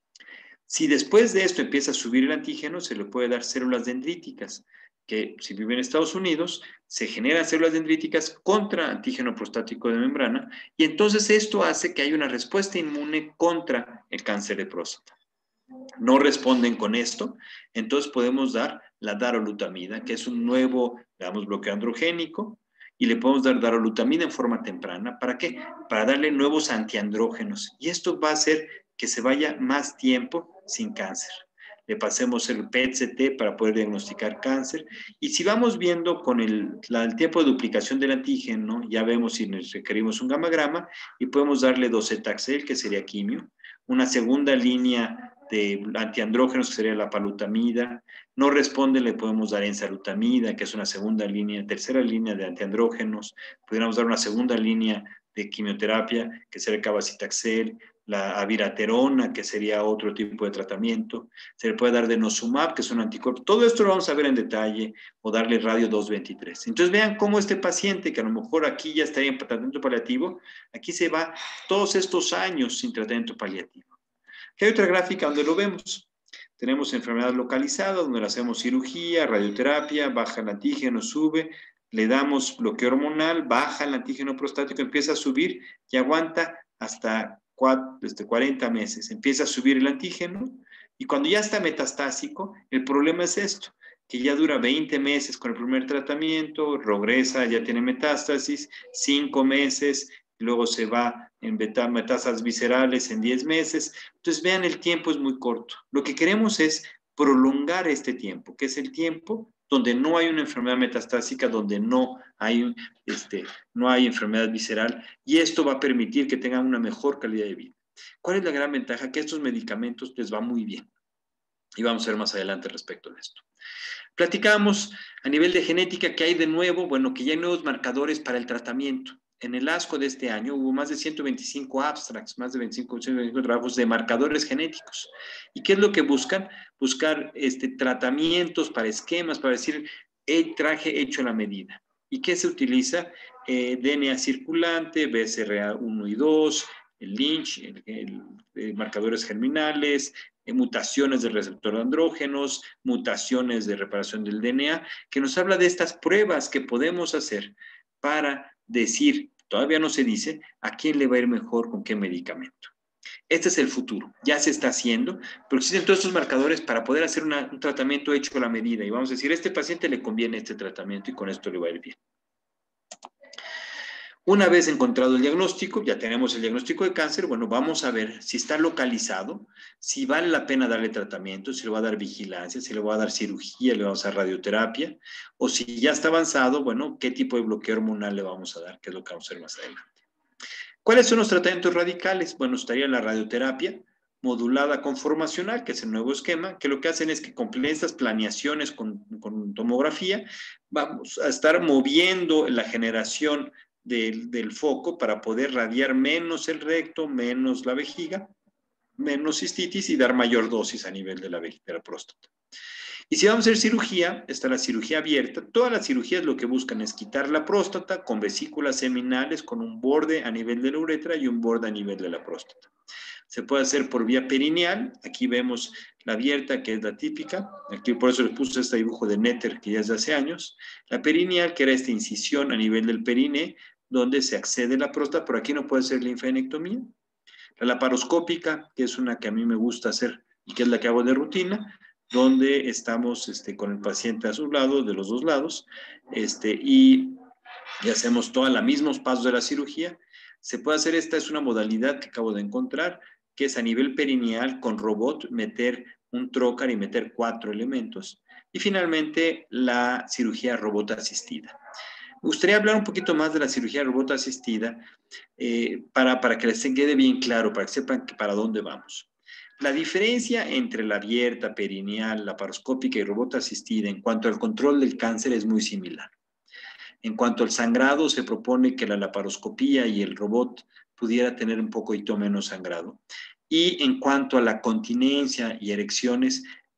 Si después de esto empieza a subir el antígeno, se le puede dar células dendríticas, que si vive en Estados Unidos, se generan células dendríticas contra antígeno prostático de membrana, y entonces esto hace que haya una respuesta inmune contra el cáncer de próstata. No responden con esto, entonces podemos dar la darolutamida, que es un nuevo, digamos, bloqueo androgénico, y le podemos dar darolutamida en forma temprana. ¿Para qué? Para darle nuevos antiandrógenos. Y esto va a hacer que se vaya más tiempo sin cáncer. Le pasemos el P E T C T para poder diagnosticar cáncer. Y si vamos viendo con el, la, el tiempo de duplicación del antígeno, ya vemos si nos requerimos un gamagrama y podemos darle docetaxel, que sería quimio, una segunda línea de antiandrógenos, que sería la palutamida. No responde, le podemos dar enzalutamida, que es una segunda línea, tercera línea de antiandrógenos. Podríamos dar una segunda línea de quimioterapia, que sería el cabazitaxel, la abiraterona, que sería otro tipo de tratamiento. Se le puede dar denosumab, que es un anticuerpo. Todo esto lo vamos a ver en detalle, o darle radio doscientos veintitrés. Entonces vean cómo este paciente, que a lo mejor aquí ya estaría en tratamiento paliativo, aquí se va todos estos años sin tratamiento paliativo. Aquí hay otra gráfica donde lo vemos. Tenemos enfermedad localizada, donde le hacemos cirugía, radioterapia, baja el antígeno, sube, le damos bloqueo hormonal, baja el antígeno prostático, empieza a subir y aguanta hasta cuarenta meses. Empieza a subir el antígeno y cuando ya está metastásico, el problema es esto, que ya dura veinte meses con el primer tratamiento, regresa, ya tiene metástasis, cinco meses, luego se va en metástasis viscerales en diez meses. Entonces, vean, el tiempo es muy corto. Lo que queremos es prolongar este tiempo, que es el tiempo donde no hay una enfermedad metastásica, donde no hay, este, no hay enfermedad visceral, y esto va a permitir que tengan una mejor calidad de vida. ¿Cuál es la gran ventaja? Que estos medicamentos les va muy bien. Y vamos a ver más adelante respecto de esto. Platicamos a nivel de genética que hay de nuevo, bueno, que ya hay nuevos marcadores para el tratamiento. En el ASCO de este año hubo más de ciento veinticinco abstracts, más de veinticinco, ciento veinticinco trabajos de marcadores genéticos. ¿Y qué es lo que buscan? Buscar este, tratamientos para esquemas, para decir, el traje hecho a la medida. ¿Y qué se utiliza? Eh, D N A circulante, B C R A uno y dos, el Lynch, el, el, el, marcadores germinales, eh, mutaciones del receptor de andrógenos, mutaciones de reparación del D N A, que nos habla de estas pruebas que podemos hacer para decir, todavía no se dice, a quién le va a ir mejor con qué medicamento. Este es el futuro, ya se está haciendo, pero existen todos estos marcadores para poder hacer una, un tratamiento hecho a la medida y vamos a decir, a este paciente le conviene este tratamiento y con esto le va a ir bien. Una vez encontrado el diagnóstico, ya tenemos el diagnóstico de cáncer, bueno, vamos a ver si está localizado, si vale la pena darle tratamiento, si le va a dar vigilancia, si le va a dar cirugía, le vamos a dar radioterapia, o si ya está avanzado, bueno, qué tipo de bloqueo hormonal le vamos a dar, que es lo que vamos a ver más adelante. ¿Cuáles son los tratamientos radicales? Bueno, estaría la radioterapia modulada conformacional, que es el nuevo esquema, que lo que hacen es que con estas planeaciones con, con tomografía, vamos a estar moviendo la generación Del, del foco para poder radiar menos el recto, menos la vejiga, menos cistitis y dar mayor dosis a nivel de la, de la próstata. Y si vamos a hacer cirugía, está la cirugía abierta. Todas las cirugías lo que buscan es quitar la próstata con vesículas seminales, con un borde a nivel de la uretra y un borde a nivel de la próstata. Se puede hacer por vía perineal. Aquí vemos la abierta, que es la típica. Aquí por eso les puse este dibujo de Netter, que ya es de hace años. La perineal, que era esta incisión a nivel del perine, donde se accede a la próstata, pero aquí no puede ser linfadenectomía. La laparoscópica, que es una que a mí me gusta hacer y que es la que hago de rutina, donde estamos este, con el paciente a su lado, de los dos lados, este, y, y hacemos todos los mismos pasos de la cirugía. Se puede hacer, esta es una modalidad que acabo de encontrar, que es a nivel perineal con robot, meter un trocar y meter cuatro elementos. Y finalmente, la cirugía robot asistida. Me gustaría hablar un poquito más de la cirugía robot asistida eh, para, para que les quede bien claro, para que sepan que para dónde vamos. La diferencia entre la abierta, perineal, laparoscópica y robot asistida en cuanto al control del cáncer es muy similar. En cuanto al sangrado, se propone que la laparoscopía y el robot pudiera tener un poquito menos sangrado. Y en cuanto a la continencia y erecciones,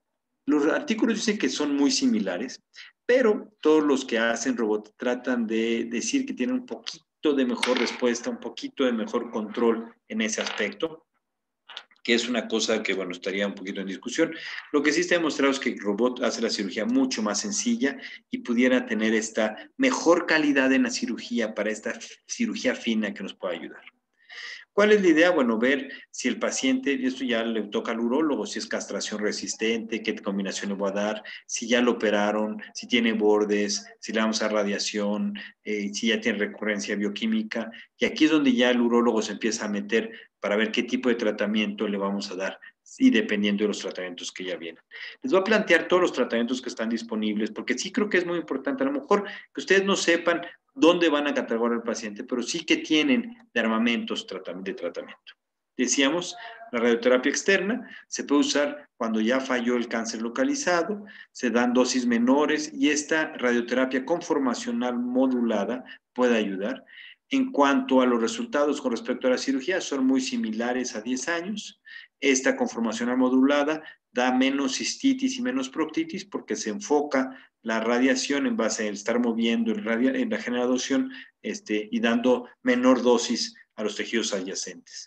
los artículos dicen que son muy similares, pero todos los que hacen robot tratan de decir que tienen un poquito de mejor respuesta, un poquito de mejor control en ese aspecto, que es una cosa que, bueno, estaría un poquito en discusión. Lo que sí está demostrado es que el robot hace la cirugía mucho más sencilla y pudiera tener esta mejor calidad en la cirugía para esta cirugía fina que nos pueda ayudar. ¿Cuál es la idea? Bueno, ver si el paciente, y esto ya le toca al urólogo, si es castración resistente, qué combinación le voy a dar, si ya lo operaron, si tiene bordes, si le vamos a radiación, eh, si ya tiene recurrencia bioquímica. Y aquí es donde ya el urólogo se empieza a meter para ver qué tipo de tratamiento le vamos a dar y dependiendo de los tratamientos que ya vienen. Les voy a plantear todos los tratamientos que están disponibles, porque sí creo que es muy importante, a lo mejor que ustedes no sepan dónde van a catalogar al paciente, pero sí que tienen de armamentos de tratamiento. Decíamos, la radioterapia externa se puede usar cuando ya falló el cáncer localizado, se dan dosis menores y esta radioterapia conformacional modulada puede ayudar. En cuanto a los resultados con respecto a la cirugía, son muy similares a diez años. Esta conformacional modulada da menos cistitis y menos proctitis porque se enfoca la radiación en base a estar moviendo en, radia, en la generación este, y dando menor dosis a los tejidos adyacentes.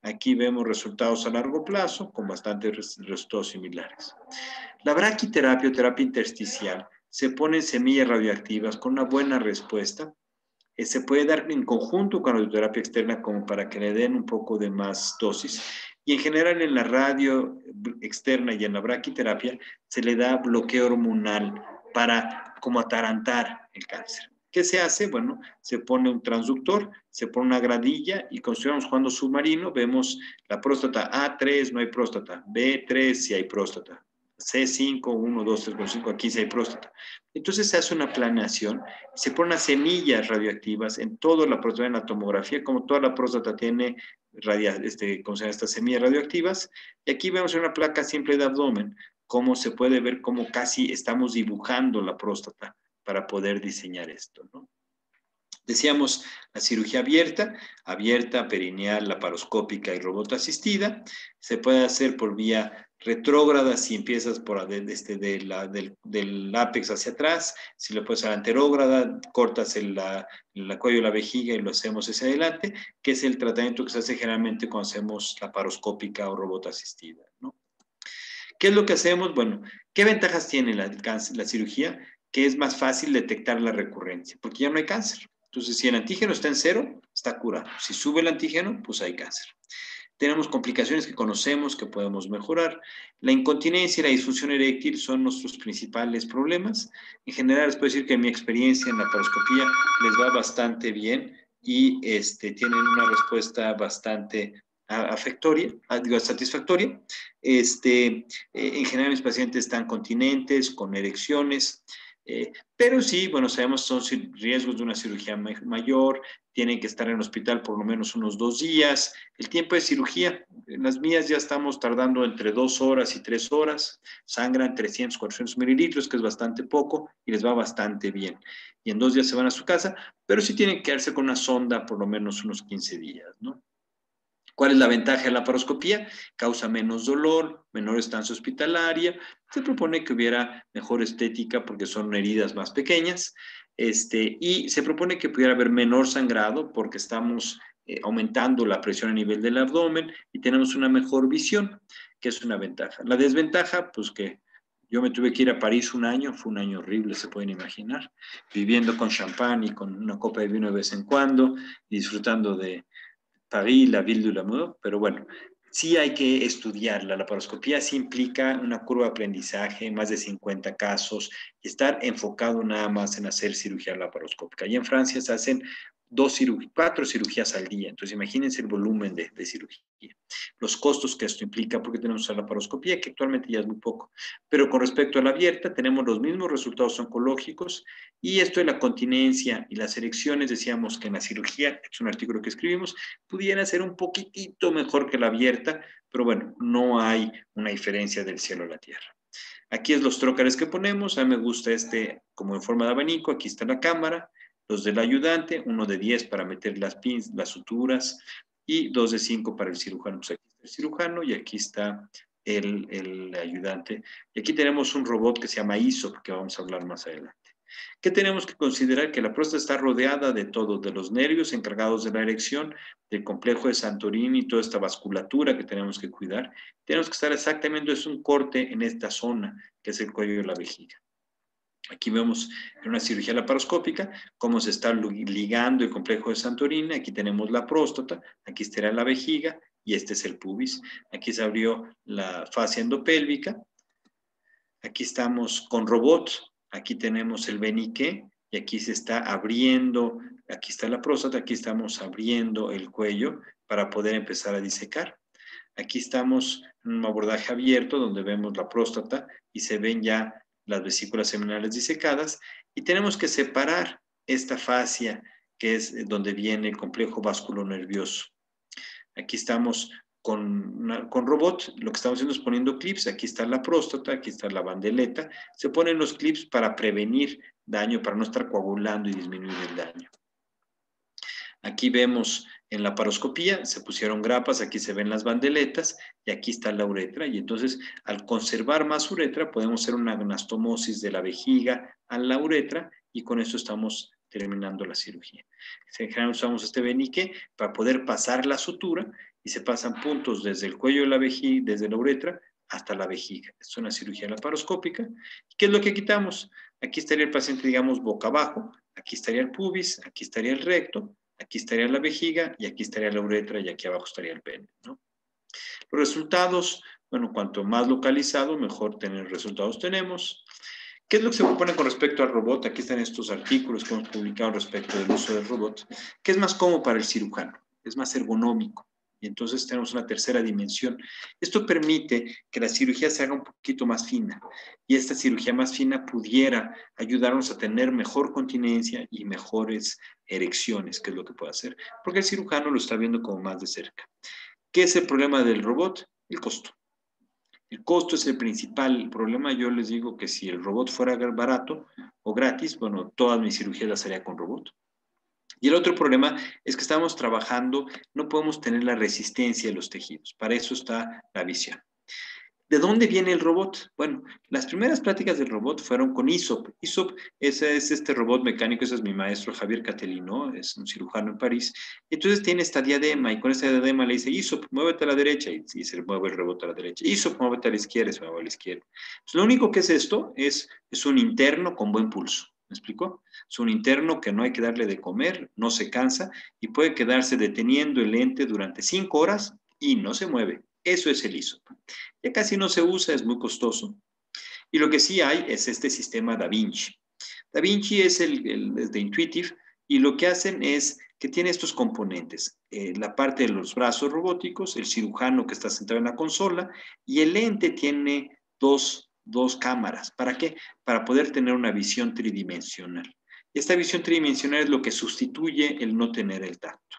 Aquí vemos resultados a largo plazo con bastantes resultados similares. La braquiterapia o terapia intersticial se pone en semillas radioactivas con una buena respuesta. Eh, se puede dar en conjunto con la radioterapia externa como para que le den un poco de más dosis. Y en general en la radio externa y en la braquiterapia se le da bloqueo hormonal para como atarantar el cáncer. ¿Qué se hace? Bueno, se pone un transductor, se pone una gradilla y cuando estuviéramos jugando submarino vemos la próstata A tres, no hay próstata, B tres, sí hay próstata, C cinco, uno, dos, tres, cuatro, cinco, aquí sí hay próstata. Entonces se hace una planeación, se ponen unas semillas radioactivas en toda la próstata, en la tomografía, como toda la próstata tiene radia, este, ¿cómo se llama? Estas semillas radioactivas, y aquí vemos en una placa simple de abdomen cómo se puede ver cómo casi estamos dibujando la próstata para poder diseñar esto, ¿no? Decíamos la cirugía abierta, abierta, perineal, laparoscópica y robot asistida. Se puede hacer por vía retrógrada si empiezas por este, de la, del, del ápex hacia atrás. Si lo puedes hacer anterógrada, cortas el, la, el cuello de la vejiga y lo hacemos hacia adelante, que es el tratamiento que se hace generalmente cuando hacemos laparoscópica o robot asistida, ¿no? ¿Qué es lo que hacemos? Bueno, ¿qué ventajas tiene la, la cirugía? Que es más fácil detectar la recurrencia, porque ya no hay cáncer. Entonces, si el antígeno está en cero, está curado. Si sube el antígeno, pues hay cáncer. Tenemos complicaciones que conocemos, que podemos mejorar. La incontinencia y la disfunción eréctil son nuestros principales problemas. En general, les puedo decir que en mi experiencia en la laparoscopía les va bastante bien y este, tienen una respuesta bastante afectoria, digo, satisfactoria. Este, eh, en general, mis pacientes están continentes, con erecciones. Eh, pero sí, bueno, sabemos que son riesgos de una cirugía mayor, tienen que estar en el hospital por lo menos unos dos días. El tiempo de cirugía, en las mías ya estamos tardando entre dos horas y tres horas, sangran trescientos, cuatrocientos mililitros, que es bastante poco, y les va bastante bien. Y en dos días se van a su casa, pero sí tienen que quedarse con una sonda por lo menos unos quince días, ¿no? ¿Cuál es la ventaja de la laparoscopía? Causa menos dolor, menor estancia hospitalaria. Se propone que hubiera mejor estética porque son heridas más pequeñas. Este, y se propone que pudiera haber menor sangrado porque estamos eh, aumentando la presión a nivel del abdomen y tenemos una mejor visión, que es una ventaja. La desventaja, pues que yo me tuve que ir a París un año, fue un año horrible, se pueden imaginar, viviendo con champán y con una copa de vino de vez en cuando, disfrutando de París, la ville de l'amour, pero bueno, sí hay que estudiar. La laparoscopía sí implica una curva de aprendizaje, más de cincuenta casos, y estar enfocado nada más en hacer cirugía laparoscópica. Y en Francia se hacen dos cirug cuatro cirugías al día, entonces imagínense el volumen de, de cirugía. Los costos que esto implica, porque tenemos la laparoscopía, que actualmente ya es muy poco. Pero con respecto a la abierta, tenemos los mismos resultados oncológicos, y esto de la continencia y las erecciones, decíamos que en la cirugía, es un artículo que escribimos, pudiera ser un poquitito mejor que la abierta, pero bueno, no hay una diferencia del cielo a la tierra. Aquí es los trócares que ponemos, a mí me gusta este como en forma de abanico, aquí está la cámara, los del ayudante, uno de diez para meter las pins, las suturas, y dos de cinco para el cirujano. Pues aquí está el cirujano y aquí está el, el ayudante. Y aquí tenemos un robot que se llama I S O P, que vamos a hablar más adelante. ¿Qué tenemos que considerar? Que la próstata está rodeada de todo, de los nervios encargados de la erección, del complejo de Santorini y toda esta vasculatura que tenemos que cuidar. Tenemos que estar exactamente, es un corte en esta zona, que es el cuello de la vejiga. Aquí vemos en una cirugía laparoscópica cómo se está ligando el complejo de Santorini. Aquí tenemos la próstata, aquí estará la vejiga y este es el pubis. Aquí se abrió la fascia endopélvica. Aquí estamos con robot. Aquí tenemos el veniqué y aquí se está abriendo, aquí está la próstata, aquí estamos abriendo el cuello para poder empezar a disecar. Aquí estamos en un abordaje abierto donde vemos la próstata y se ven ya las vesículas seminales disecadas y tenemos que separar esta fascia que es donde viene el complejo vasculonervioso. Aquí estamos con, una, con robot, lo que estamos haciendo es poniendo clips, aquí está la próstata, aquí está la bandeleta, se ponen los clips para prevenir daño, para no estar coagulando y disminuir el daño. Aquí vemos en la laparoscopía, se pusieron grapas, aquí se ven las bandeletas y aquí está la uretra. Y entonces, al conservar más uretra, podemos hacer una anastomosis de la vejiga a la uretra y con eso estamos terminando la cirugía. En general usamos este venique para poder pasar la sutura y se pasan puntos desde el cuello de la vejiga, desde la uretra hasta la vejiga. Es una cirugía laparoscópica. ¿Qué es lo que quitamos? Aquí estaría el paciente, digamos, boca abajo, aquí estaría el pubis, aquí estaría el recto, aquí estaría la vejiga y aquí estaría la uretra y aquí abajo estaría el pene, ¿no? Los resultados, bueno, cuanto más localizado, mejor tener resultados tenemos. ¿Qué es lo que se propone con respecto al robot? Aquí están estos artículos que hemos publicado respecto del uso del robot. ¿Qué es más cómodo para el cirujano? Es más ergonómico. Y entonces tenemos una tercera dimensión. Esto permite que la cirugía se haga un poquito más fina. Y esta cirugía más fina pudiera ayudarnos a tener mejor continencia y mejores erecciones, que es lo que puede hacer. Porque el cirujano lo está viendo como más de cerca. ¿Qué es el problema del robot? El costo. El costo es el principal problema. Yo les digo que si el robot fuera barato o gratis, bueno, todas mis cirugías las haría con robot. Y el otro problema es que estamos trabajando, no podemos tener la resistencia de los tejidos. Para eso está la visión. ¿De dónde viene el robot? Bueno, las primeras prácticas del robot fueron con I S O P. I S O P ese es este robot mecánico, ese es mi maestro Javier Catelino, es un cirujano en París. Entonces tiene esta diadema y con esta diadema le dice, I S O P, muévete a la derecha y, y se mueve el robot a la derecha. I S O P, muévete a la izquierda y se mueve a la izquierda. Entonces, lo único que es esto es, es un interno con buen pulso. ¿Me explicó? Es un interno que no hay que darle de comer, no se cansa y puede quedarse deteniendo el lente durante cinco horas y no se mueve. Eso es el I S O P. Ya casi no se usa, es muy costoso. Y lo que sí hay es este sistema Da Vinci. Da Vinci es, el, el, es de Intuitive y lo que hacen es que tiene estos componentes. Eh, la parte de los brazos robóticos, el cirujano que está sentado en la consola y el lente tiene dos, dos cámaras. ¿Para qué? Para poder tener una visión tridimensional. Y esta visión tridimensional es lo que sustituye el no tener el tacto.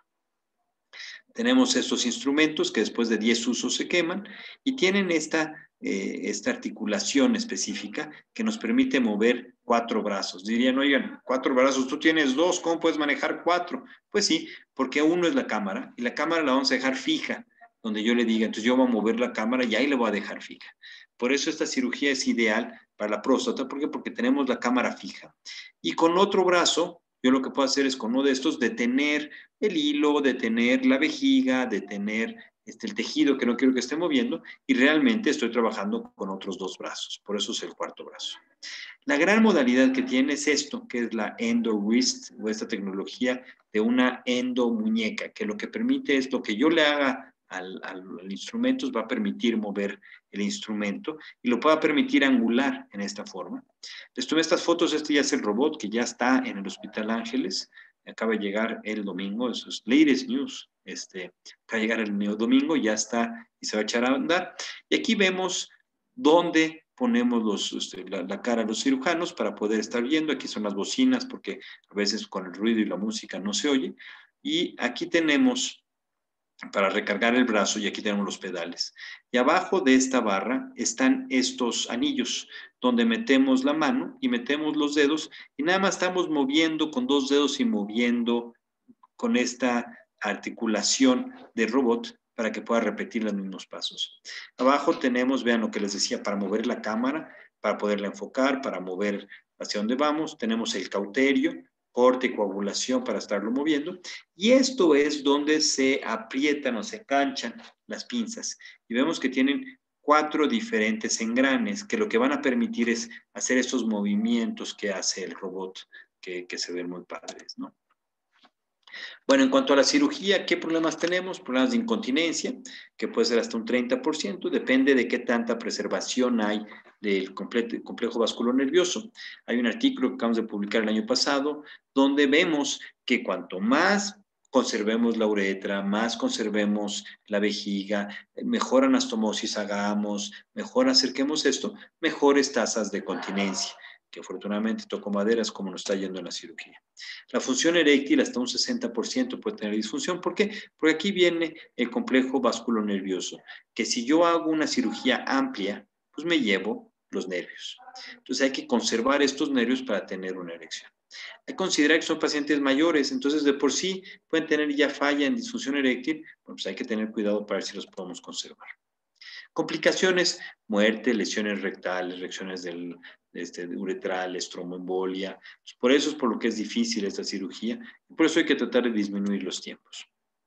Tenemos estos instrumentos que después de diez usos se queman y tienen esta, eh, esta articulación específica que nos permite mover cuatro brazos. Dirían, oigan, cuatro brazos, tú tienes dos, ¿cómo puedes manejar cuatro? Pues sí, porque uno es la cámara y la cámara la vamos a dejar fija, donde yo le diga, entonces yo voy a mover la cámara y ahí la voy a dejar fija. Por eso esta cirugía es ideal para la próstata. ¿Por qué? Porque tenemos la cámara fija. Y con otro brazo, yo lo que puedo hacer es con uno de estos detener el hilo, detener la vejiga, detener este, el tejido que no quiero que esté moviendo y realmente estoy trabajando con otros dos brazos. Por eso es el cuarto brazo. La gran modalidad que tiene es esto, que es la endo-wrist o esta tecnología de una endo-muñeca, que lo que permite es lo que yo le haga al, al, al instrumento, va a permitir mover el instrumento y lo pueda permitir angular en esta forma. Les tomé estas fotos, este ya es el robot que ya está en el Hospital Ángeles, acaba de llegar el domingo, eso es latest news, este, acaba de llegar el domingo, ya está y se va a echar a andar. Y aquí vemos dónde ponemos los, este, la, la cara a los cirujanos para poder estar viendo. Aquí son las bocinas porque a veces con el ruido y la música no se oye. Y aquí tenemos para recargar el brazo y aquí tenemos los pedales. Y abajo de esta barra están estos anillos donde metemos la mano y metemos los dedos y nada más estamos moviendo con dos dedos y moviendo con esta articulación de robot para que pueda repetir los mismos pasos. Abajo tenemos, vean lo que les decía, para mover la cámara, para poderla enfocar, para mover hacia dónde vamos. Tenemos el cauterio, corte y coagulación para estarlo moviendo. Y esto es donde se aprietan o se canchan las pinzas. Y vemos que tienen cuatro diferentes engranes que lo que van a permitir es hacer estos movimientos que hace el robot, que, que se ven muy padres, ¿no? Bueno, en cuanto a la cirugía, ¿qué problemas tenemos? Problemas de incontinencia, que puede ser hasta un treinta por ciento, depende de qué tanta preservación hay del complejo vascular nervioso. Hay un artículo que acabamos de publicar el año pasado, donde vemos que cuanto más conservemos la uretra, más conservemos la vejiga, mejor anastomosis hagamos, mejor acerquemos esto, mejores tasas de continencia, que afortunadamente toco maderas como nos está yendo en la cirugía. La función eréctil hasta un sesenta por ciento puede tener disfunción. ¿Por qué? Porque aquí viene el complejo vasculonervioso, que si yo hago una cirugía amplia, pues me llevo los nervios. Entonces hay que conservar estos nervios para tener una erección. Hay que considerar que son pacientes mayores, entonces de por sí pueden tener ya falla en disfunción eréctil, bueno, pues hay que tener cuidado para ver si los podemos conservar. Complicaciones, muerte, lesiones rectales, lesiones del, este, uretrales, tromboembolia. Por eso es por lo que es difícil esta cirugía, y por eso hay que tratar de disminuir los tiempos.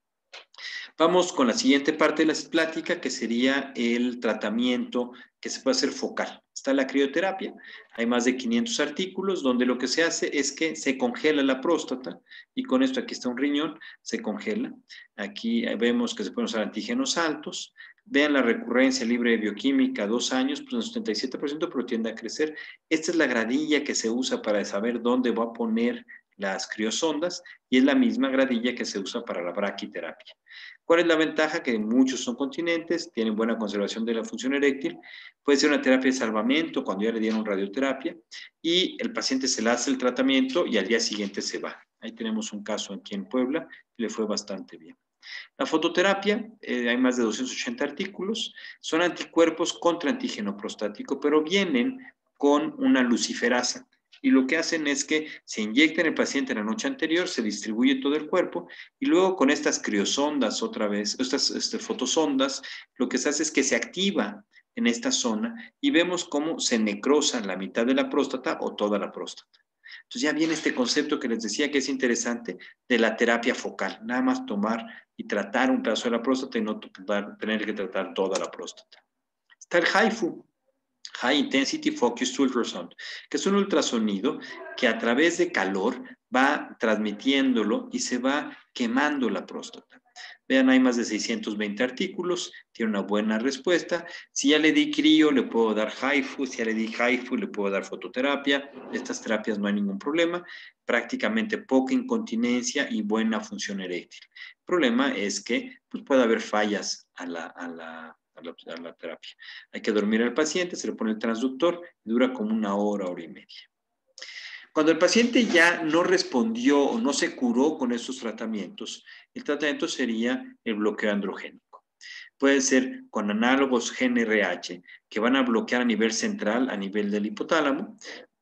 Vamos con la siguiente parte de la plática, que sería el tratamiento que se puede hacer focal. Está la crioterapia, hay más de quinientos artículos, donde lo que se hace es que se congela la próstata, y con esto aquí está un riñón, se congela. Aquí vemos que se pueden usar antígenos altos. Vean la recurrencia libre de bioquímica, dos años, pues un setenta y siete por ciento, pero tiende a crecer. Esta es la gradilla que se usa para saber dónde va a poner las criosondas, y es la misma gradilla que se usa para la braquiterapia. ¿Cuál es la ventaja? Que muchos son continentes, tienen buena conservación de la función eréctil, puede ser una terapia de salvamento cuando ya le dieron radioterapia, y el paciente se le hace el tratamiento y al día siguiente se va. Ahí tenemos un caso aquí en Puebla, que le fue bastante bien. La fototerapia, eh, hay más de doscientos ochenta artículos, son anticuerpos contra antígeno prostático, pero vienen con una luciferasa. Y lo que hacen es que se inyecta en el paciente en la noche anterior, se distribuye todo el cuerpo, y luego con estas criosondas otra vez, estas este, fotosondas, lo que se hace es que se activa en esta zona y vemos cómo se necrosa la mitad de la próstata o toda la próstata. Entonces ya viene este concepto que les decía que es interesante de la terapia focal, nada más tomar y tratar un pedazo de la próstata y no tener que tratar toda la próstata. Está el HIFU, High Intensity Focused Ultrasound, que es un ultrasonido que a través de calor va transmitiéndolo y se va quemando la próstata. Vean, hay más de seiscientos veinte artículos, tiene una buena respuesta. Si ya le di crío, le puedo dar HIFU, si ya le di HIFU, le puedo dar fototerapia. Estas terapias no hay ningún problema, prácticamente poca incontinencia y buena función eréctil. El problema es que pues, puede haber fallas a la, a la A la, a la terapia. Hay que dormir al paciente, se le pone el transductor y dura como una hora, hora y media. Cuando el paciente ya no respondió o no se curó con estos tratamientos, el tratamiento sería el bloqueo androgénico. Puede ser con análogos G N R H que van a bloquear a nivel central, a nivel del hipotálamo,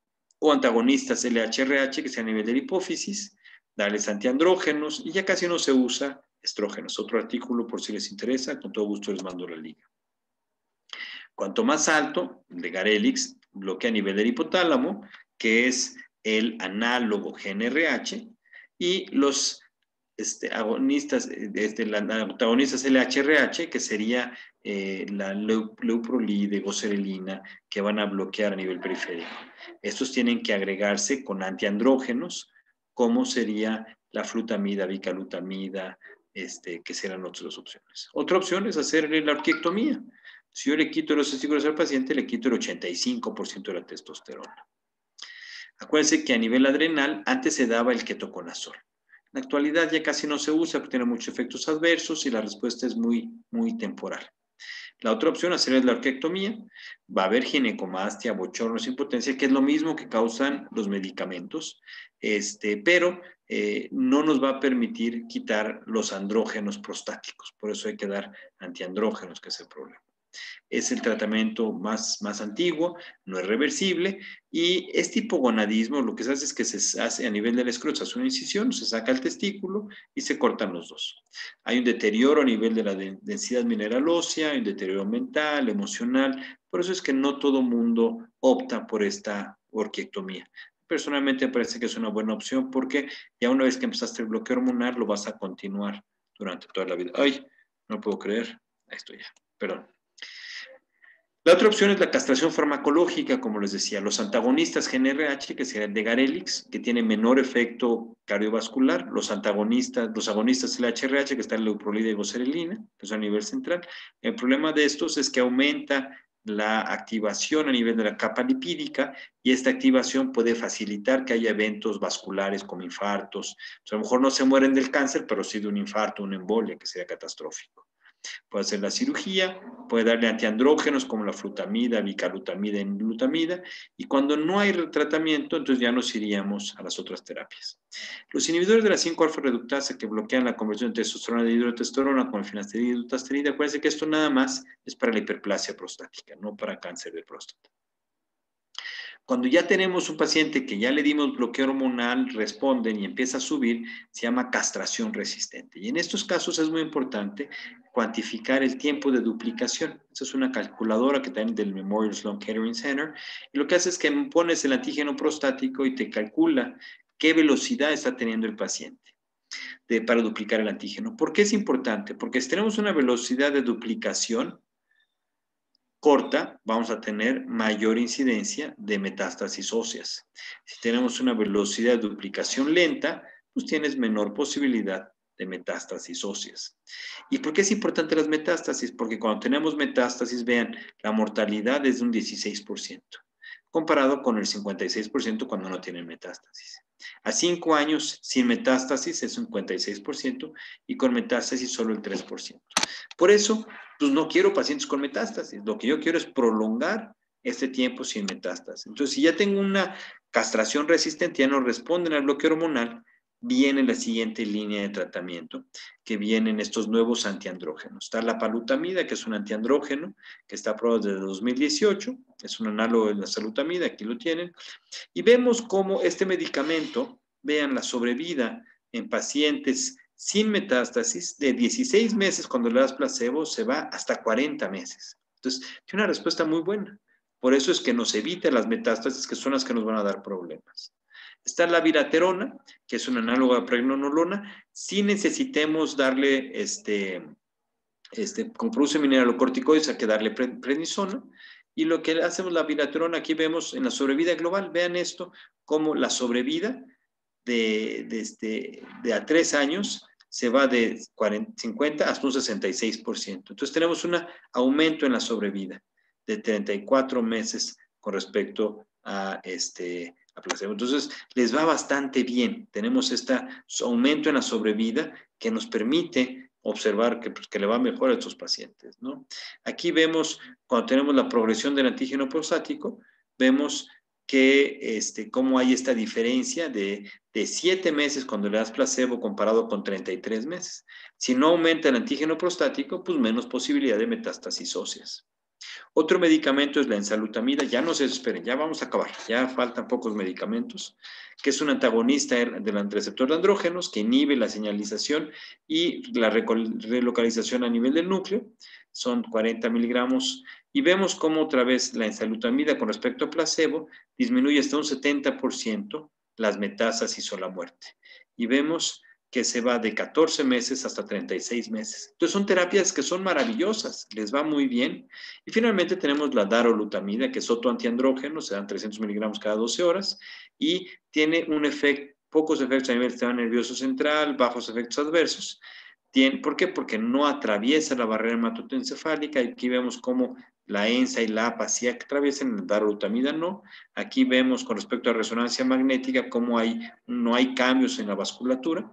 o antagonistas L H R H que sea a nivel de la hipófisis, darles antiandrógenos, y ya casi no se usa estrógenos. Otro artículo por si les interesa, con todo gusto les mando la liga. Cuanto más alto, el de Garelix bloquea a nivel del hipotálamo, que es el análogo G N R H, y los este, agonistas, este, la, antagonistas L H R H, que sería eh, la leuprolide, goserelina, que van a bloquear a nivel periférico. Estos tienen que agregarse con antiandrógenos, como sería la flutamida, bicalutamida, este, que serán otras opciones. Otra opción es hacerle la orquiectomía. Si yo le quito los testículos al paciente, le quito el ochenta y cinco por ciento de la testosterona. Acuérdense que a nivel adrenal, antes se daba el ketoconazol. En la actualidad ya casi no se usa porque tiene muchos efectos adversos y la respuesta es muy, muy temporal. La otra opción, hacer es la orquiectomía. Va a haber ginecomastia, bochornos, impotencia, que es lo mismo que causan los medicamentos, este, pero eh, no nos va a permitir quitar los andrógenos prostáticos. Por eso hay que dar antiandrógenos, que es el problema. Es el tratamiento más, más antiguo, no es reversible, y este hipogonadismo lo que se hace es que se hace a nivel del escroto, se hace una incisión, se saca el testículo y se cortan los dos. Hay un deterioro a nivel de la densidad mineral ósea, hay un deterioro mental, emocional, por eso es que no todo mundo opta por esta orquiectomía. Personalmente me parece que es una buena opción porque ya una vez que empezaste el bloqueo hormonal lo vas a continuar durante toda la vida. Ay, no puedo creer, esto ya, perdón. La otra opción es la castración farmacológica, como les decía, los antagonistas G N R H, que serían de Garelix, que tiene menor efecto cardiovascular, los antagonistas, los agonistas L H R H, que están en leuprolida y goserelina, que es a nivel central. El problema de estos es que aumenta la activación a nivel de la capa lipídica, y esta activación puede facilitar que haya eventos vasculares como infartos. O sea, a lo mejor no se mueren del cáncer, pero sí de un infarto, una embolia, que sería catastrófico. Puede hacer la cirugía, puede darle antiandrógenos como la flutamida, bicalutamida, enlutamida, y cuando no hay tratamiento, entonces ya nos iríamos a las otras terapias. Los inhibidores de la cinco alfa reductasa que bloquean la conversión de testosterona de hidrotestosterona con finasterida y dutasterida, acuérdense que esto nada más es para la hiperplasia prostática, no para cáncer de próstata. Cuando ya tenemos un paciente que ya le dimos bloqueo hormonal, responden y empieza a subir, se llama castración resistente. Y en estos casos es muy importante cuantificar el tiempo de duplicación. Esa es una calculadora que tienen del Memorial Sloan Kettering Center. Y lo que hace es que pones el antígeno prostático y te calcula qué velocidad está teniendo el paciente de, para duplicar el antígeno. ¿Por qué es importante? Porque si tenemos una velocidad de duplicación corta, vamos a tener mayor incidencia de metástasis óseas. Si tenemos una velocidad de duplicación lenta, pues tienes menor posibilidad de metástasis óseas. ¿Y por qué es importante las metástasis? Porque cuando tenemos metástasis, vean, la mortalidad es de un dieciséis por ciento, comparado con el cincuenta y seis por ciento cuando no tienen metástasis. A cinco años sin metástasis es un cincuenta y seis por ciento y con metástasis solo el tres por ciento. Por eso, pues no quiero pacientes con metástasis. Lo que yo quiero es prolongar este tiempo sin metástasis. Entonces, si ya tengo una castración resistente, ya no responden al bloqueo hormonal, viene la siguiente línea de tratamiento, que vienen estos nuevos antiandrógenos. Está la palutamida, que es un antiandrógeno, que está aprobado desde dos mil dieciocho, es un análogo de la salutamida, aquí lo tienen, y vemos cómo este medicamento, vean la sobrevida en pacientes sin metástasis, de dieciséis meses cuando le das placebo, se va hasta cuarenta meses. Entonces, tiene una respuesta muy buena. Por eso es que nos evita las metástasis, que son las que nos van a dar problemas. Está la viraterona, que es un análogo de pregnenolona. Si necesitemos darle, este, este, como produce mineralocorticoides, hay que darle prednisona. Y lo que hacemos la viraterona, aquí vemos en la sobrevida global, vean esto, como la sobrevida de, de, este, de a tres años se va de cuarenta, cincuenta hasta un sesenta y seis por ciento. Entonces tenemos un aumento en la sobrevida de treinta y cuatro meses con respecto a este a placebo. Entonces les va bastante bien. Tenemos este aumento en la sobrevida que nos permite observar que, pues, que le va mejor a estos pacientes, ¿no? Aquí vemos, cuando tenemos la progresión del antígeno prostático, vemos que este, cómo hay esta diferencia de, de siete meses cuando le das placebo comparado con treinta y tres meses. Si no aumenta el antígeno prostático, pues menos posibilidad de metástasis óseas. Otro medicamento es la enzalutamida, ya no se esperen, ya vamos a acabar, ya faltan pocos medicamentos, que es un antagonista del receptor de andrógenos que inhibe la señalización y la relocalización a nivel del núcleo, son cuarenta miligramos, y vemos cómo otra vez la enzalutamida con respecto a placebo disminuye hasta un setenta por ciento las metástasis o la muerte. Y vemos que se va de catorce meses hasta treinta y seis meses. Entonces son terapias que son maravillosas, les va muy bien. Y finalmente tenemos la darolutamida, que es otro antiandrógeno, se dan trescientos miligramos cada doce horas y tiene un efecto, pocos efectos a nivel del sistema nervioso central, bajos efectos adversos. Tiene, ¿por qué? Porque no atraviesa la barrera hematoencefálica. Aquí vemos cómo la ENSA y la APA sí atraviesan, la darolutamida no. Aquí vemos con respecto a resonancia magnética cómo hay, no hay cambios en la vasculatura.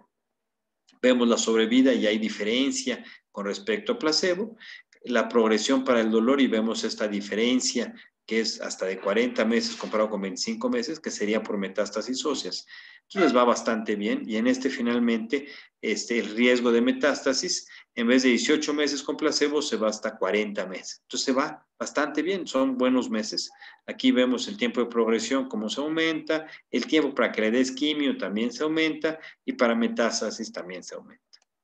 Vemos la sobrevida y hay diferencia con respecto a placebo, la progresión para el dolor y vemos esta diferencia que es hasta de cuarenta meses comparado con veinticinco meses, que sería por metástasis óseas. Entonces va bastante bien y en este finalmente este, el riesgo de metástasis en vez de dieciocho meses con placebo se va hasta cuarenta meses. Entonces se va bastante bien, son buenos meses. Aquí vemos el tiempo de progresión, cómo se aumenta, el tiempo para que le des quimio también se aumenta y para metástasis también se aumenta.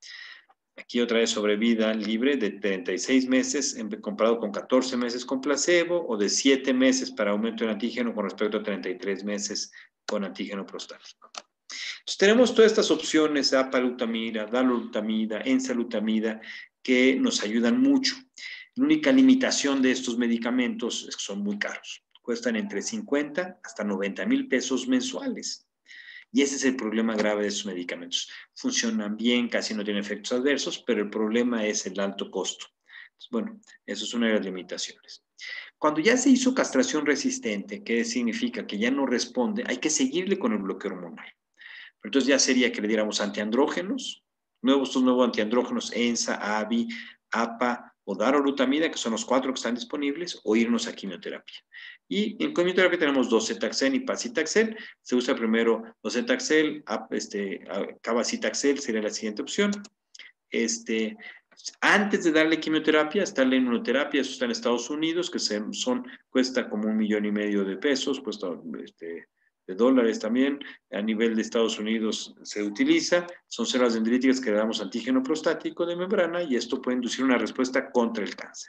Aquí otra vez sobrevida libre de treinta y seis meses comparado con catorce meses con placebo o de siete meses para aumento de antígeno con respecto a treinta y tres meses con antígeno prostático. Entonces tenemos todas estas opciones, apalutamida, darolutamida, enzalutamida, que nos ayudan mucho. La única limitación de estos medicamentos es que son muy caros. Cuestan entre cincuenta hasta noventa mil pesos mensuales. Y ese es el problema grave de estos medicamentos. Funcionan bien, casi no tienen efectos adversos, pero el problema es el alto costo. Entonces, bueno, eso es una de las limitaciones. Cuando ya se hizo castración resistente, ¿qué significa? Que ya no responde, hay que seguirle con el bloqueo hormonal. Entonces ya sería que le diéramos antiandrógenos, nuevos, estos nuevos antiandrógenos, ENSA, A B I, APA o darolutamida, que son los cuatro que están disponibles, o irnos a quimioterapia. Y en quimioterapia tenemos docetaxel y paclitaxel. Se usa primero docetaxel, este, cabazitaxel sería la siguiente opción. Este, Antes de darle quimioterapia, está la inmunoterapia, eso está en Estados Unidos, que se, son, cuesta como un millón y medio de pesos, cuesta este, de dólares también. A nivel de Estados Unidos se utiliza, son células dendríticas que le damos antígeno prostático de membrana y esto puede inducir una respuesta contra el cáncer.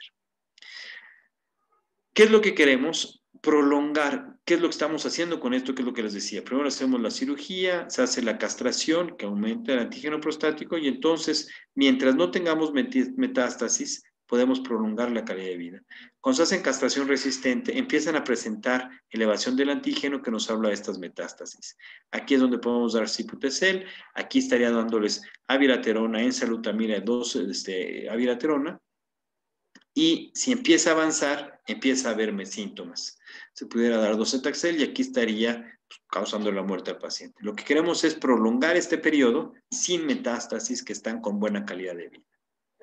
¿Qué es lo que queremos? Prolongar. ¿Qué es lo que estamos haciendo con esto? ¿Qué es lo que les decía? Primero hacemos la cirugía, se hace la castración que aumenta el antígeno prostático y entonces, mientras no tengamos metástasis, podemos prolongar la calidad de vida. Cuando se hacen castración resistente, empiezan a presentar elevación del antígeno que nos habla de estas metástasis. Aquí es donde podemos dar Siputecel, aquí estaría dándoles abiraterona, enzalutamida, dos este, abiraterona, y si empieza a avanzar, empieza a verme síntomas. Se pudiera dar docetaxel y aquí estaría pues, causando la muerte al paciente. Lo que queremos es prolongar este periodo sin metástasis que están con buena calidad de vida.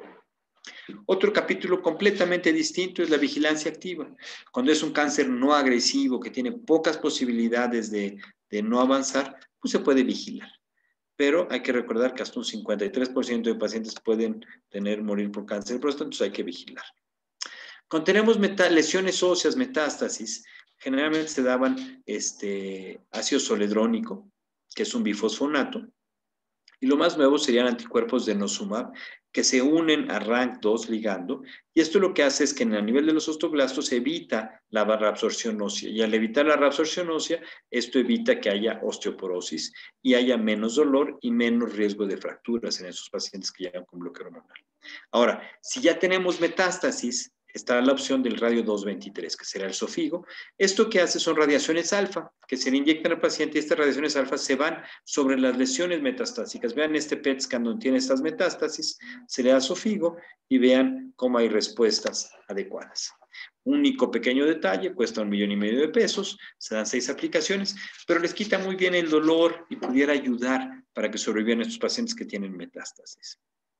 Otro capítulo completamente distinto es la vigilancia activa. Cuando es un cáncer no agresivo que tiene pocas posibilidades de, de no avanzar, pues se puede vigilar. Pero hay que recordar que hasta un cincuenta y tres por ciento de pacientes pueden tener morir por cáncer de próstata, entonces hay que vigilar. Cuando tenemos lesiones óseas, metástasis, generalmente se daban este, ácido zoledrónico, que es un bifosfonato, y lo más nuevo serían anticuerpos de denosumab, que se unen a R A N C dos ligando, y esto lo que hace es que en el nivel de los osteoblastos evita la reabsorción ósea, y al evitar la reabsorción ósea, esto evita que haya osteoporosis y haya menos dolor y menos riesgo de fracturas en esos pacientes que llegan con bloqueo hormonal. Ahora, si ya tenemos metástasis, está la opción del radio doscientos veintitrés, que será el Xofigo. Esto que hace son radiaciones alfa, que se le inyectan al paciente y estas radiaciones alfa se van sobre las lesiones metastásicas. Vean este P E T scan donde tiene estas metástasis, se le da Xofigo y vean cómo hay respuestas adecuadas. Único pequeño detalle, cuesta un millón y medio de pesos, se dan seis aplicaciones, pero les quita muy bien el dolor y pudiera ayudar para que sobrevivan estos pacientes que tienen metástasis.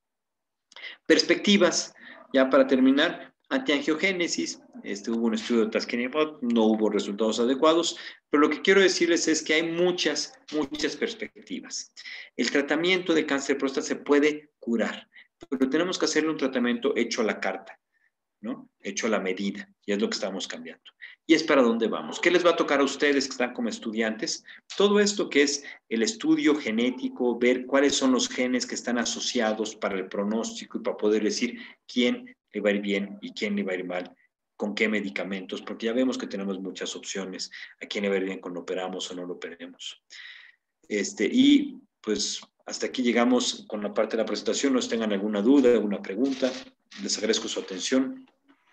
Perspectivas, ya para terminar, antiangiogénesis, este, hubo un estudio de Tasquinimod, no hubo resultados adecuados, pero lo que quiero decirles es que hay muchas, muchas perspectivas. El tratamiento de cáncer de próstata se puede curar, pero tenemos que hacerle un tratamiento hecho a la carta, ¿no? Hecho a la medida, y es lo que estamos cambiando. Y es para dónde vamos. ¿Qué les va a tocar a ustedes que están como estudiantes? Todo esto que es el estudio genético, ver cuáles son los genes que están asociados para el pronóstico y para poder decir quién le va a ir bien y quién le va a ir mal, con qué medicamentos, porque ya vemos que tenemos muchas opciones, a quién le va a ir bien cuando operamos o no lo operemos. Este, y pues hasta aquí llegamos con la parte de la presentación. No tengan alguna duda, alguna pregunta. Les agradezco su atención.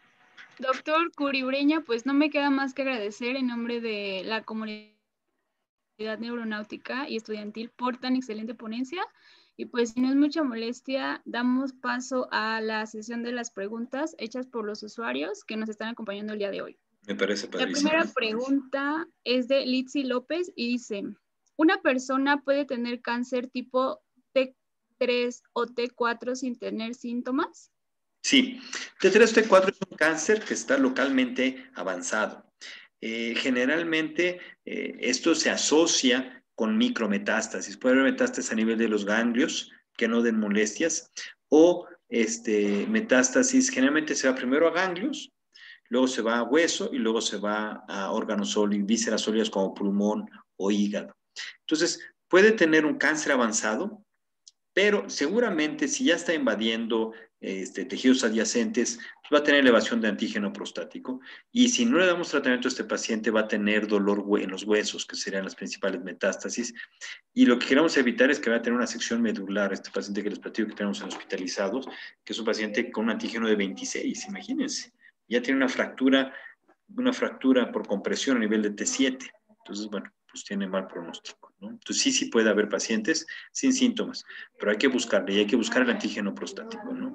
Doctor Curibreña, pues no me queda más que agradecer en nombre de la comunidad neuronáutica y estudiantil por tan excelente ponencia. Y pues si no es mucha molestia, damos paso a la sesión de las preguntas hechas por los usuarios que nos están acompañando el día de hoy. Me parece padrísimo. La primera pregunta es de Litzy López y dice, ¿una persona puede tener cáncer tipo T tres o T cuatro sin tener síntomas? Sí, T tres o T cuatro es un cáncer que está localmente avanzado. Eh, generalmente eh, esto se asocia con micrometástasis. Puede haber metástasis a nivel de los ganglios que no den molestias o este, metástasis, generalmente se va primero a ganglios, luego se va a hueso y luego se va a órganos sólidos, vísceras sólidas como pulmón o hígado. Entonces, puede tener un cáncer avanzado, pero seguramente si ya está invadiendo este, tejidos adyacentes, pues va a tener elevación de antígeno prostático y si no le damos tratamiento a este paciente va a tener dolor en los huesos, que serían las principales metástasis, y lo que queremos evitar es que va a tener una sección medular, este paciente que les platico que tenemos en hospitalizados, que es un paciente con un antígeno de veintiséis, imagínense, ya tiene una fractura, una fractura por compresión a nivel de T siete, entonces bueno, pues tiene mal pronóstico, ¿no? Entonces sí, sí puede haber pacientes sin síntomas, pero hay que buscarle y hay que buscar el antígeno prostático, ¿no?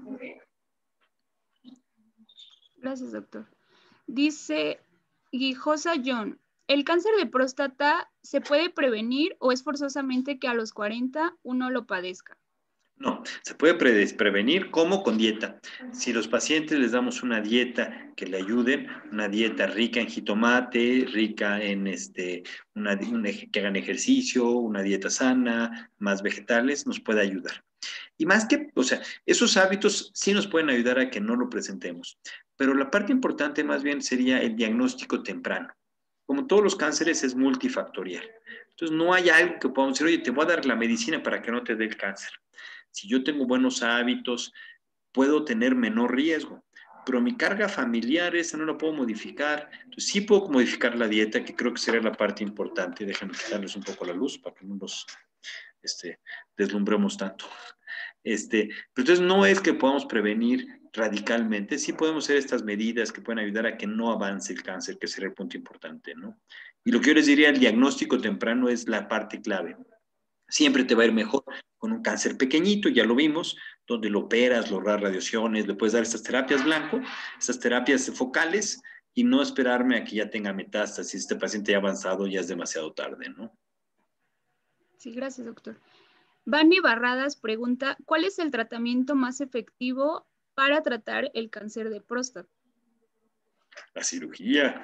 Gracias, doctor. Dice Guijosa John, ¿el cáncer de próstata se puede prevenir o es forzosamente que a los cuarenta uno lo padezca? No, se puede pre prevenir como con dieta. Si los pacientes les damos una dieta que le ayude, una dieta rica en jitomate, rica en este, una, una, que hagan ejercicio, una dieta sana, más vegetales, nos puede ayudar. Y más que, o sea, esos hábitos sí nos pueden ayudar a que no lo presentemos. Pero la parte importante más bien sería el diagnóstico temprano. Como todos los cánceres es multifactorial. Entonces no hay algo que podamos decir, oye, te voy a dar la medicina para que no te dé el cáncer. Si yo tengo buenos hábitos, puedo tener menor riesgo, pero mi carga familiar esa no la puedo modificar. Entonces sí puedo modificar la dieta, que creo que sería la parte importante. Déjenme quitarles un poco la luz para que no nos este, deslumbremos tanto. Este, pero entonces no es que podamos prevenir radicalmente, sí podemos hacer estas medidas que pueden ayudar a que no avance el cáncer, que sería el punto importante, ¿no? Y lo que yo les diría, el diagnóstico temprano es la parte clave. Siempre te va a ir mejor con un cáncer pequeñito, ya lo vimos, donde lo operas, lo das radiaciones, le puedes dar estas terapias blanco, estas terapias focales, y no esperarme a que ya tenga metástasis. Este paciente ya avanzado ya es demasiado tarde, ¿no? Sí, gracias, doctor. Vani Barradas pregunta, ¿cuál es el tratamiento más efectivo para tratar el cáncer de próstata? La cirugía.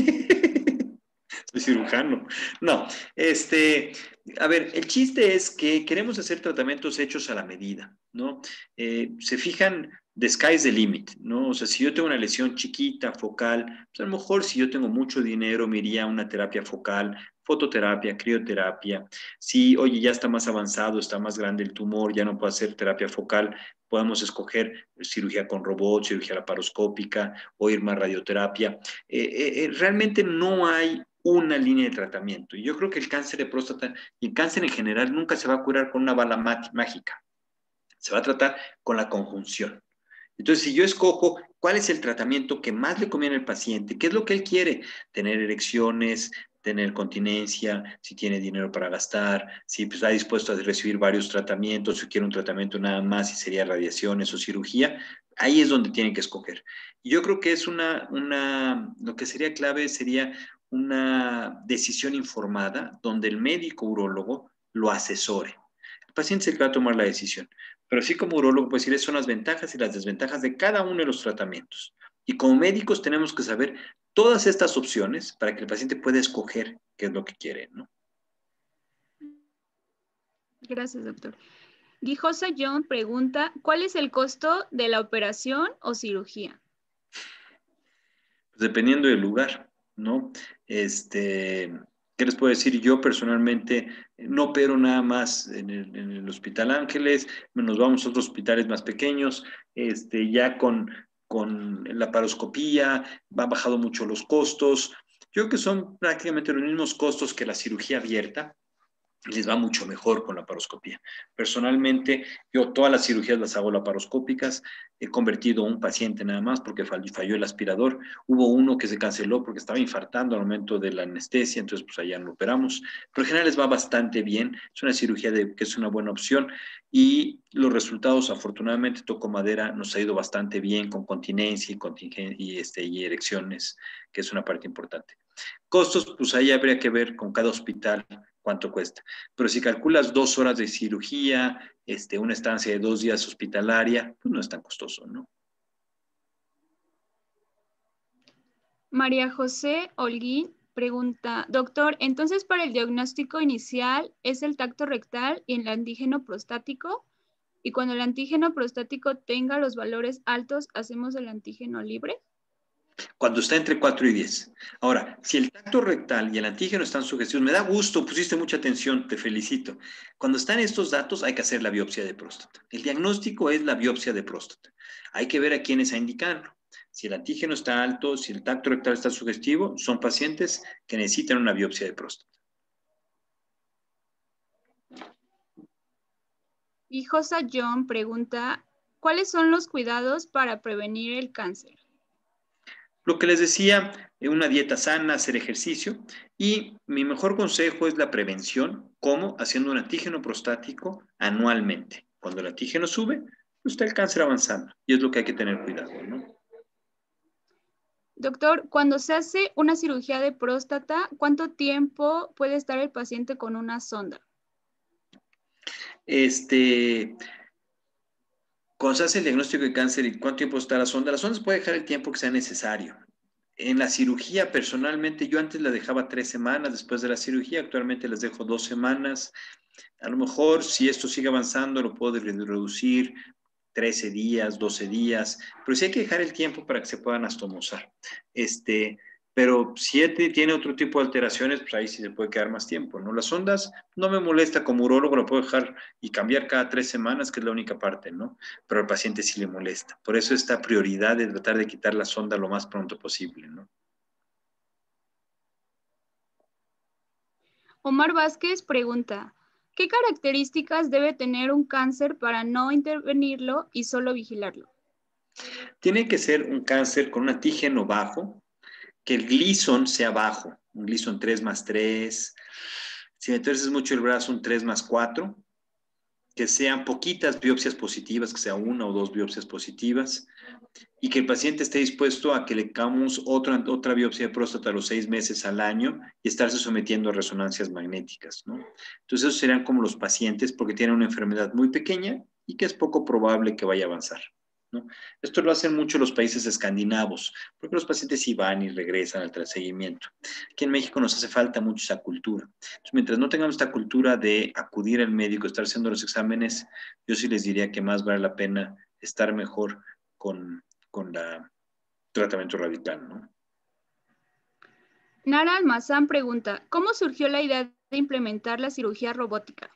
Soy cirujano. No, este, a ver, el chiste es que queremos hacer tratamientos hechos a la medida, ¿no? Eh, se fijan, the sky's the limit, ¿no? O sea, si yo tengo una lesión chiquita, focal, pues a lo mejor si yo tengo mucho dinero, me iría a una terapia focal, fototerapia, crioterapia. Si, oye, ya está más avanzado, está más grande el tumor, ya no puedo hacer terapia focal, podemos escoger cirugía con robot, cirugía laparoscópica o ir más radioterapia. Eh, eh, realmente no hay una línea de tratamiento. Y yo creo que el cáncer de próstata y el cáncer en general nunca se va a curar con una bala mágica. Se va a tratar con la conjunción. Entonces, si yo escojo cuál es el tratamiento que más le conviene al paciente, qué es lo que él quiere, tener erecciones, tener continencia, si tiene dinero para gastar, si está dispuesto a recibir varios tratamientos, si quiere un tratamiento nada más, si sería radiaciones o cirugía, ahí es donde tienen que escoger. Y yo creo que es una, una, lo que sería clave sería una decisión informada donde el médico urólogo lo asesore. El paciente se va a tomar la decisión. Pero sí como urólogo, pues decir, son las ventajas y las desventajas de cada uno de los tratamientos. Y como médicos tenemos que saber todas estas opciones para que el paciente pueda escoger qué es lo que quiere, ¿no? Gracias, doctor. Guijosa John pregunta, ¿cuál es el costo de la operación o cirugía? Pues dependiendo del lugar, ¿no? Este, ¿qué les puedo decir? Yo personalmente no opero nada más en el, en el Hospital Ángeles, nos vamos a otros hospitales más pequeños, este, ya con, con la paroscopía, han bajado mucho los costos. Yo creo que son prácticamente los mismos costos que la cirugía abierta, les va mucho mejor con la paroscopía. Personalmente, yo todas las cirugías las hago laparoscópicas, he convertido a un paciente nada más porque falló el aspirador, hubo uno que se canceló porque estaba infartando al momento de la anestesia, entonces pues allá lo operamos, pero en general les va bastante bien, es una cirugía de, que es una buena opción y los resultados, afortunadamente, toco madera, nos ha ido bastante bien con continencia y, contingencia, y, este, y erecciones, que es una parte importante. Costos, pues ahí habría que ver con cada hospital cuánto cuesta. Pero si calculas dos horas de cirugía, este, una estancia de dos días hospitalaria, pues no es tan costoso, ¿no? María José Holguín pregunta, doctor, entonces para el diagnóstico inicial es el tacto rectal y el antígeno prostático, y cuando el antígeno prostático tenga los valores altos, ¿hacemos el antígeno libre? Cuando está entre cuatro y diez. Ahora, si el tacto rectal y el antígeno están sugestivos, me da gusto, pusiste mucha atención, te felicito. Cuando están estos datos, hay que hacer la biopsia de próstata. El diagnóstico es la biopsia de próstata. Hay que ver a quiénes a indicarlo. Si el antígeno está alto, si el tacto rectal está sugestivo, son pacientes que necesitan una biopsia de próstata. Y Josa John pregunta, ¿cuáles son los cuidados para prevenir el cáncer? Lo que les decía, una dieta sana, hacer ejercicio y mi mejor consejo es la prevención, como haciendo un antígeno prostático anualmente. Cuando el antígeno sube, pues está el cáncer avanzando y es lo que hay que tener cuidado, ¿no? Doctor, cuando se hace una cirugía de próstata, ¿cuánto tiempo puede estar el paciente con una sonda? Este, Cuando se hace el diagnóstico de cáncer y cuánto tiempo está la sonda, la sonda se puede dejar el tiempo que sea necesario. En la cirugía, personalmente, yo antes la dejaba tres semanas después de la cirugía, actualmente las dejo dos semanas. A lo mejor, si esto sigue avanzando, lo puedo reducir trece días, doce días, pero sí hay que dejar el tiempo para que se puedan astomosar. Este, pero si tiene otro tipo de alteraciones, pues ahí sí se puede quedar más tiempo, ¿no? Las ondas no me molesta como urólogo, lo puedo dejar y cambiar cada tres semanas, que es la única parte, ¿no? Pero al paciente sí le molesta. Por eso esta prioridad de tratar de quitar la sonda lo más pronto posible, ¿no? Omar Vázquez pregunta, ¿qué características debe tener un cáncer para no intervenirlo y solo vigilarlo? Tiene que ser un cáncer con un antígeno bajo, que el Gleason sea bajo, un Gleason tres más tres, si me tuerces mucho el brazo, un tres más cuatro, que sean poquitas biopsias positivas, que sea una o dos biopsias positivas, y que el paciente esté dispuesto a que le hagamos otra, otra biopsia de próstata a los seis meses al año y estarse sometiendo a resonancias magnéticas, ¿no? Entonces, esos serían como los pacientes porque tienen una enfermedad muy pequeña y que es poco probable que vaya a avanzar, ¿no? Esto lo hacen mucho los países escandinavos, porque los pacientes sí van y regresan al seguimiento. Aquí en México nos hace falta mucho esa cultura. Entonces, mientras no tengamos esta cultura de acudir al médico, estar haciendo los exámenes, yo sí les diría que más vale la pena estar mejor con, con el tratamiento radical, ¿no? Nara Almazán pregunta, ¿cómo surgió la idea de implementar la cirugía robótica?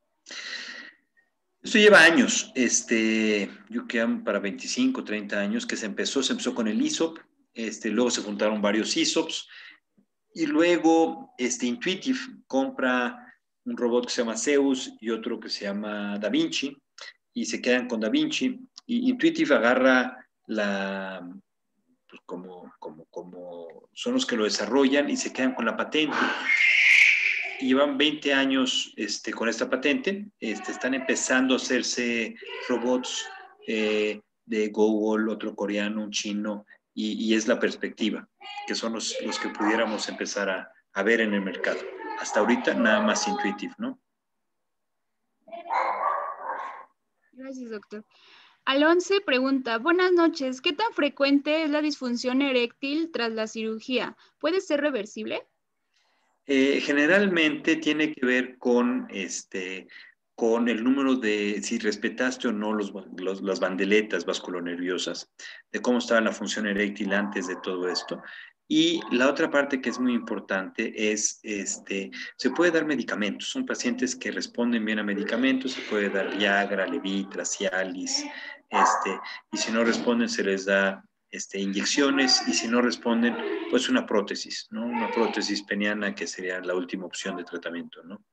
Esto lleva años, este, yo creo para veinticinco, treinta años que se empezó, se empezó con el I S O P, este, luego se juntaron varios I S O Ps y luego este, Intuitive compra un robot que se llama Zeus y otro que se llama Da Vinci y se quedan con Da Vinci y Intuitive agarra la, pues como, como, como son los que lo desarrollan y se quedan con la patente. Y llevan veinte años este, con esta patente, este, están empezando a hacerse robots eh, de Google, otro coreano, un chino, y, y es la perspectiva, que son los, los que pudiéramos empezar a, a ver en el mercado. Hasta ahorita nada más Intuitive, ¿no? Gracias, doctor. Alonce pregunta, buenas noches, ¿qué tan frecuente es la disfunción eréctil tras la cirugía? ¿Puede ser reversible? Eh, generalmente tiene que ver con, este, con el número de si respetaste o no los, los, las bandeletas vasculonerviosas, de cómo estaba la función eréctil antes de todo esto. Y la otra parte que es muy importante es, este, se puede dar medicamentos. Son pacientes que responden bien a medicamentos, se puede dar Viagra, Levitra, Cialis, este, y si no responden se les da este, inyecciones y si no responden, pues una prótesis, ¿no? Una prótesis peniana que sería la última opción de tratamiento, ¿no?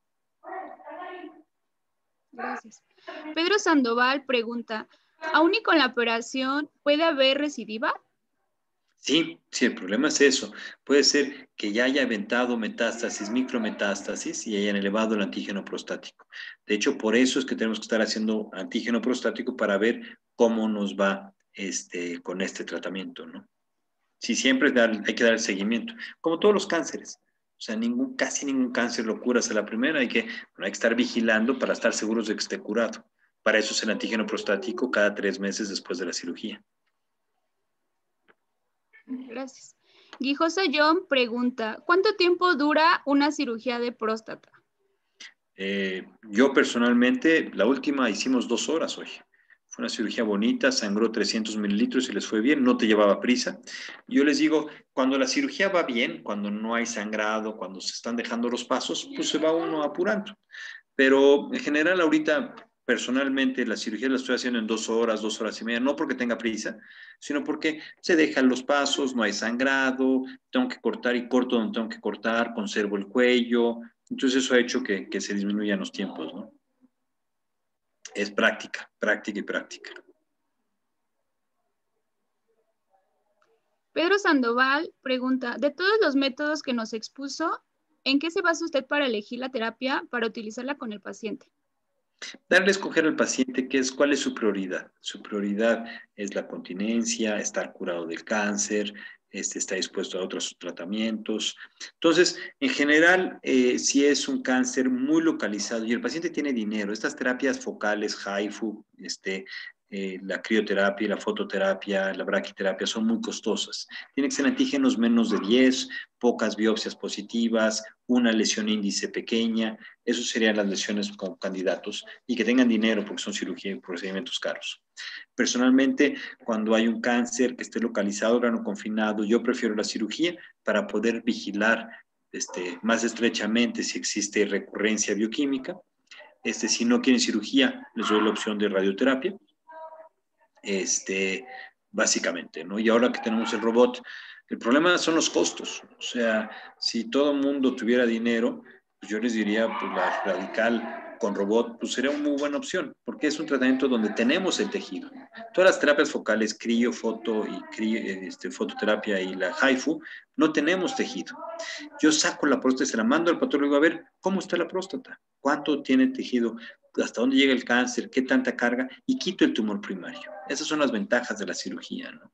Gracias. Pedro Sandoval pregunta, ¿aún y con la operación puede haber recidiva? Sí, sí, el problema es eso. Puede ser que ya haya aventado metástasis, micrometástasis y hayan elevado el antígeno prostático. De hecho, por eso es que tenemos que estar haciendo antígeno prostático para ver cómo nos va este, con este tratamiento, ¿no? Sí, siempre dar, hay que dar el seguimiento, como todos los cánceres. O sea, ningún, casi ningún cáncer lo curas a la primera. Hay que, bueno, hay que estar vigilando para estar seguros de que esté curado. Para eso es el antígeno prostático cada tres meses después de la cirugía. Gracias. Guijosa John pregunta, ¿cuánto tiempo dura una cirugía de próstata? Eh, yo personalmente, la última hicimos dos horas hoy. Fue una cirugía bonita, sangró trescientos mililitros y les fue bien, no te llevaba prisa. Yo les digo, cuando la cirugía va bien, cuando no hay sangrado, cuando se están dejando los pasos, pues se va uno apurando. Pero en general ahorita, personalmente, la cirugía la estoy haciendo en dos horas, dos horas y media, no porque tenga prisa, sino porque se dejan los pasos, no hay sangrado, tengo que cortar y corto donde tengo que cortar, conservo el cuello. Entonces eso ha hecho que, que se disminuyan los tiempos, ¿no? Es práctica, práctica y práctica. Pedro Sandoval pregunta, de todos los métodos que nos expuso, ¿en qué se basa usted para elegir la terapia para utilizarla con el paciente? Darle a escoger al paciente qué es, cuál es su prioridad. Su prioridad es la continencia, estar curado del cáncer, este, está dispuesto a otros tratamientos. Entonces, en general, eh, si es un cáncer muy localizado y el paciente tiene dinero, estas terapias focales, HIFU, este, eh, la crioterapia, la fototerapia, la braquiterapia son muy costosas. Tienen que ser antígenos menos de diez, pocas biopsias positivas, una lesión índice pequeña. Esos serían las lesiones como candidatos y que tengan dinero porque son cirugía y procedimientos caros. Personalmente, cuando hay un cáncer que esté localizado, órgano confinado, yo prefiero la cirugía para poder vigilar este, más estrechamente si existe recurrencia bioquímica. Este, si no quieren cirugía, les doy la opción de radioterapia, este, básicamente, ¿no? Y ahora que tenemos el robot, el problema son los costos. O sea, si todo el mundo tuviera dinero, pues yo les diría, pues la radical con robot, pues sería una muy buena opción, porque es un tratamiento donde tenemos el tejido. Todas las terapias focales, crio, foto y crio, este, fototerapia y la HIFU, no tenemos tejido. Yo saco la próstata y se la mando al patólogo a ver cómo está la próstata, cuánto tiene tejido, hasta dónde llega el cáncer, qué tanta carga, y quito el tumor primario. Esas son las ventajas de la cirugía, ¿no?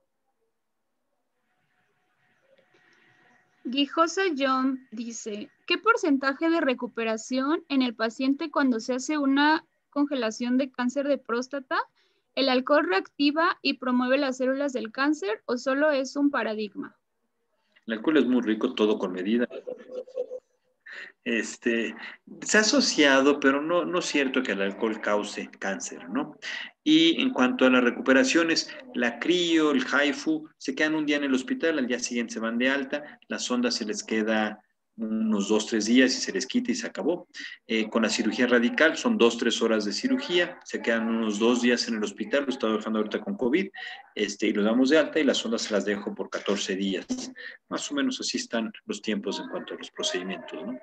Guijosa John dice, ¿qué porcentaje de recuperación en el paciente cuando se hace una congelación de cáncer de próstata? ¿El alcohol reactiva y promueve las células del cáncer o solo es un paradigma? El alcohol es muy rico, todo con medida. Este, se ha asociado, pero no, no es cierto que el alcohol cause cáncer, ¿no? Y en cuanto a las recuperaciones, la crio, el HIFU, se quedan un día en el hospital, al día siguiente se van de alta, la sonda se les queda unos dos, tres días y se les quita y se acabó. Eh, con la cirugía radical son dos, tres horas de cirugía, se quedan unos dos días en el hospital, lo estoy dejando ahorita con COVID, este, y los damos de alta y las sondas se las dejo por catorce días. Más o menos así están los tiempos en cuanto a los procedimientos, ¿no?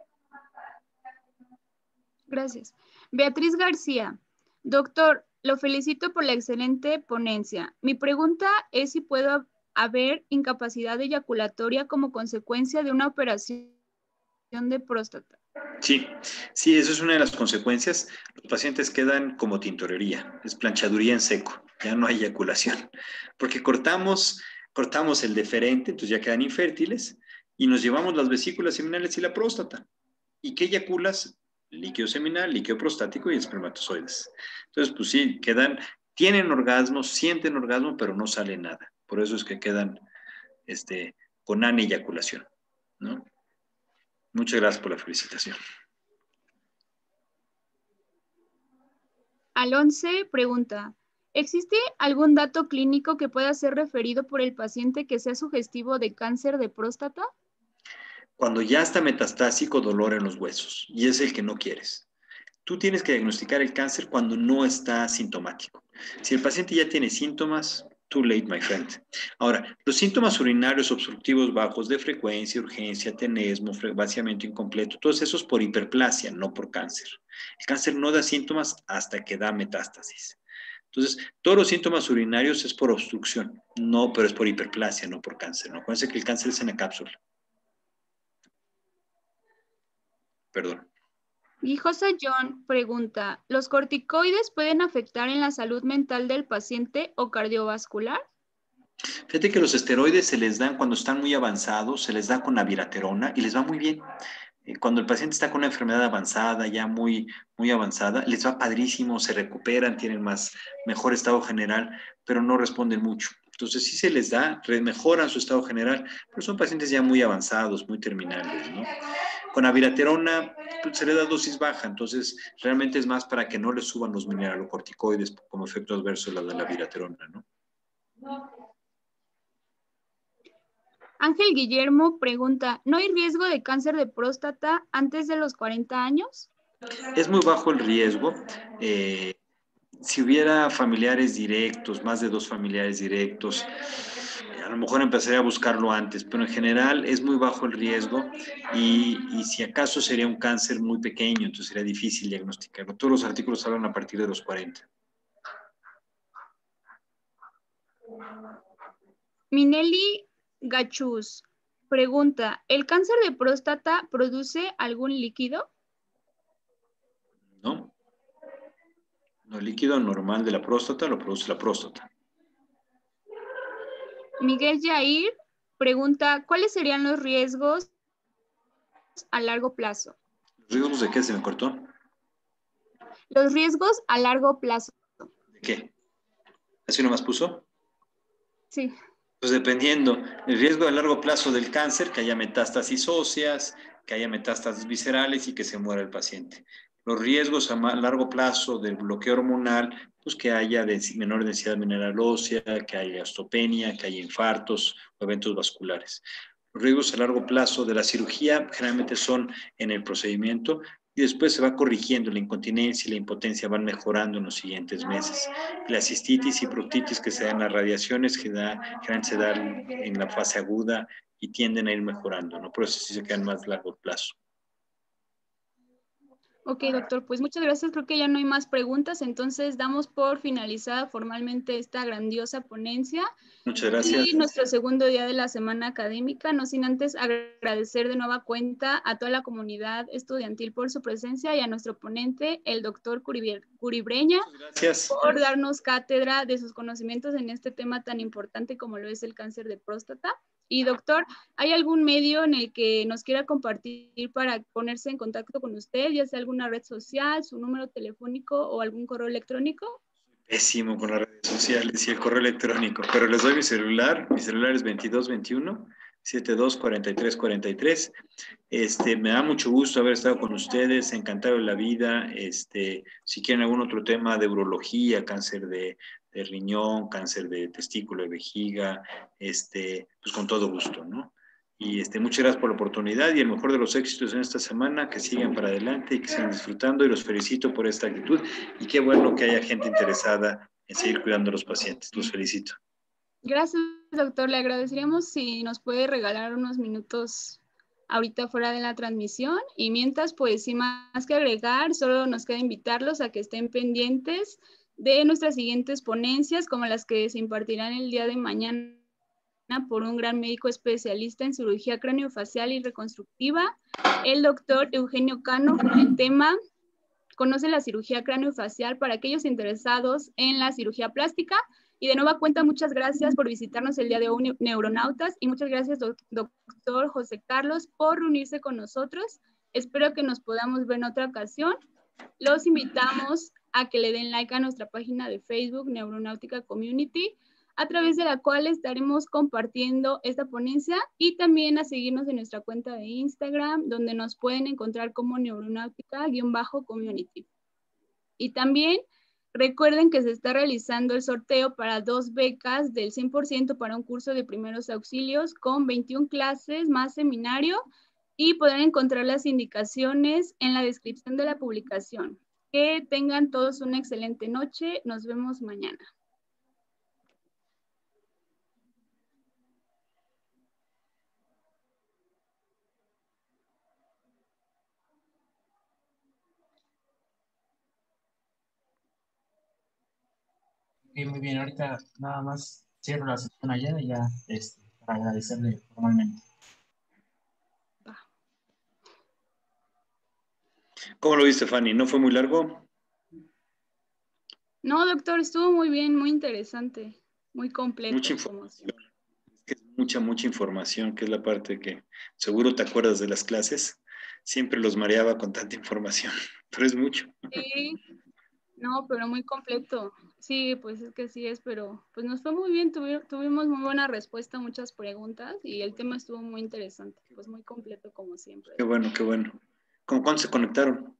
Gracias. Beatriz García. Doctor, lo felicito por la excelente ponencia. Mi pregunta es si puedo haber incapacidad eyaculatoria como consecuencia de una operación de próstata. Sí, sí, eso es una de las consecuencias. Los pacientes quedan como tintorería, es planchaduría en seco, ya no hay eyaculación, porque cortamos, cortamos el deferente, entonces ya quedan infértiles, y nos llevamos las vesículas seminales y la próstata. ¿Y qué eyaculas? Líquido seminal, líquido prostático y espermatozoides. Entonces, pues sí, quedan, tienen orgasmo, sienten orgasmo, pero no sale nada. Por eso es que quedan este, con aneyaculación, ¿no? Muchas gracias por la felicitación. Alonce pregunta, ¿existe algún dato clínico que pueda ser referido por el paciente que sea sugestivo de cáncer de próstata? Cuando ya está metastásico, dolor en los huesos, y es el que no quieres. Tú tienes que diagnosticar el cáncer cuando no está sintomático. Si el paciente ya tiene síntomas, too late, my friend. Ahora, los síntomas urinarios obstructivos bajos de frecuencia, urgencia, tenesmo, vaciamiento incompleto, todos esos por hiperplasia, no por cáncer. El cáncer no da síntomas hasta que da metástasis. Entonces, todos los síntomas urinarios es por obstrucción, no, pero es por hiperplasia, no por cáncer. No, acuérdense que el cáncer es en la cápsula. Perdón. Guijosa John pregunta, ¿los corticoides pueden afectar en la salud mental del paciente o cardiovascular? Fíjate que los esteroides se les dan cuando están muy avanzados, se les da con abiraterona y les va muy bien. Eh, Cuando el paciente está con una enfermedad avanzada, ya muy, muy avanzada, les va padrísimo, se recuperan, tienen más, mejor estado general, pero no responden mucho. Entonces sí se les da, mejoran su estado general, pero son pacientes ya muy avanzados, muy terminales, ¿no? Con abiraterona pues, se le da dosis baja, entonces realmente es más para que no les suban los mineralocorticoides como efecto adverso la de la abiraterona, ¿no? Ángel Guillermo pregunta, ¿no hay riesgo de cáncer de próstata antes de los cuarenta años? Es muy bajo el riesgo. Eh, si hubiera familiares directos, más de dos familiares directos, a lo mejor empezaría a buscarlo antes, pero en general es muy bajo el riesgo y, y si acaso sería un cáncer muy pequeño, entonces sería difícil diagnosticarlo. Todos los artículos hablan a partir de los cuarenta. Minelli Gachus pregunta, ¿el cáncer de próstata produce algún líquido? ¿No? No, el líquido normal de la próstata lo produce la próstata. Miguel Jair pregunta, ¿cuáles serían los riesgos a largo plazo? ¿Los riesgos de qué se me cortó? Los riesgos a largo plazo. ¿De qué? ¿Así nomás puso? Sí. Pues dependiendo, el riesgo a largo plazo del cáncer, que haya metástasis óseas, que haya metástasis viscerales y que se muera el paciente. Los riesgos a largo plazo del bloqueo hormonal, pues que haya menor densidad mineral ósea, que haya osteopenia, que haya infartos o eventos vasculares. Los riesgos a largo plazo de la cirugía generalmente son en el procedimiento y después se va corrigiendo. La incontinencia y la impotencia van mejorando en los siguientes meses. La cistitis y proctitis que se dan en las radiaciones que da, generalmente se dan en la fase aguda y tienden a ir mejorando, ¿no? Por eso sí se quedan más a largo plazo. Ok, doctor, pues muchas gracias. Creo que ya no hay más preguntas, entonces damos por finalizada formalmente esta grandiosa ponencia. Muchas gracias. Y nuestro segundo día de la semana académica, no sin antes agradecer de nueva cuenta a toda la comunidad estudiantil por su presencia y a nuestro ponente, el doctor Curibreña, gracias. por darnos cátedra de sus conocimientos en este tema tan importante como lo es el cáncer de próstata. Y doctor, ¿hay algún medio en el que nos quiera compartir para ponerse en contacto con usted, ya sea alguna red social, su número telefónico o algún correo electrónico? Pésimo con las redes sociales y el correo electrónico, pero les doy mi celular. Mi celular es veintidós veintiuno setenta y dos cuarenta y tres cuarenta y tres. Este, me da mucho gusto haber estado con ustedes, encantado de la vida. Este, si quieren algún otro tema de urología, cáncer de, de riñón, cáncer de testículo, de vejiga, este, pues con todo gusto, ¿no? Y este, muchas gracias por la oportunidad y el mejor de los éxitos en esta semana, que sigan para adelante y que sigan disfrutando, y los felicito por esta actitud y qué bueno que haya gente interesada en seguir cuidando a los pacientes. Los felicito. Gracias, doctor. Le agradeceríamos si nos puede regalar unos minutos ahorita fuera de la transmisión. Y mientras, pues sin más que agregar, solo nos queda invitarlos a que estén pendientes de nuestras siguientes ponencias, como las que se impartirán el día de mañana por un gran médico especialista en cirugía craneofacial y reconstructiva, el doctor Eugenio Cano, con el tema Conoce la cirugía craneofacial para aquellos interesados en la cirugía plástica. Y de nueva cuenta, muchas gracias por visitarnos el día de hoy, neuronautas, y muchas gracias, doctor José Carlos, por reunirse con nosotros. Espero que nos podamos ver en otra ocasión. Los invitamos a que le den like a nuestra página de Facebook, Neuronáutica Community, a través de la cual estaremos compartiendo esta ponencia, y también a seguirnos en nuestra cuenta de Instagram, donde nos pueden encontrar como Neuronáutica-Community. Y también recuerden que se está realizando el sorteo para dos becas del cien por ciento para un curso de primeros auxilios con veintiuna clases más seminario, y podrán encontrar las indicaciones en la descripción de la publicación. Que tengan todos una excelente noche. Nos vemos mañana. Sí, muy bien, ahorita nada más cierro la sesión allá y ya este, para agradecerle formalmente. ¿Cómo lo viste, Fanny? ¿No fue muy largo? No, doctor, estuvo muy bien, muy interesante, muy completo. Mucha información. Es mucha, mucha información, que es la parte que seguro te acuerdas de las clases. Siempre los mareaba con tanta información, pero es mucho. Sí, no, pero muy completo. Sí, pues es que sí es, pero pues nos fue muy bien, tuvi tuvimos muy buena respuesta a muchas preguntas y el tema estuvo muy interesante, pues muy completo como siempre. Qué bueno, qué bueno. ¿Con cuántos se conectaron?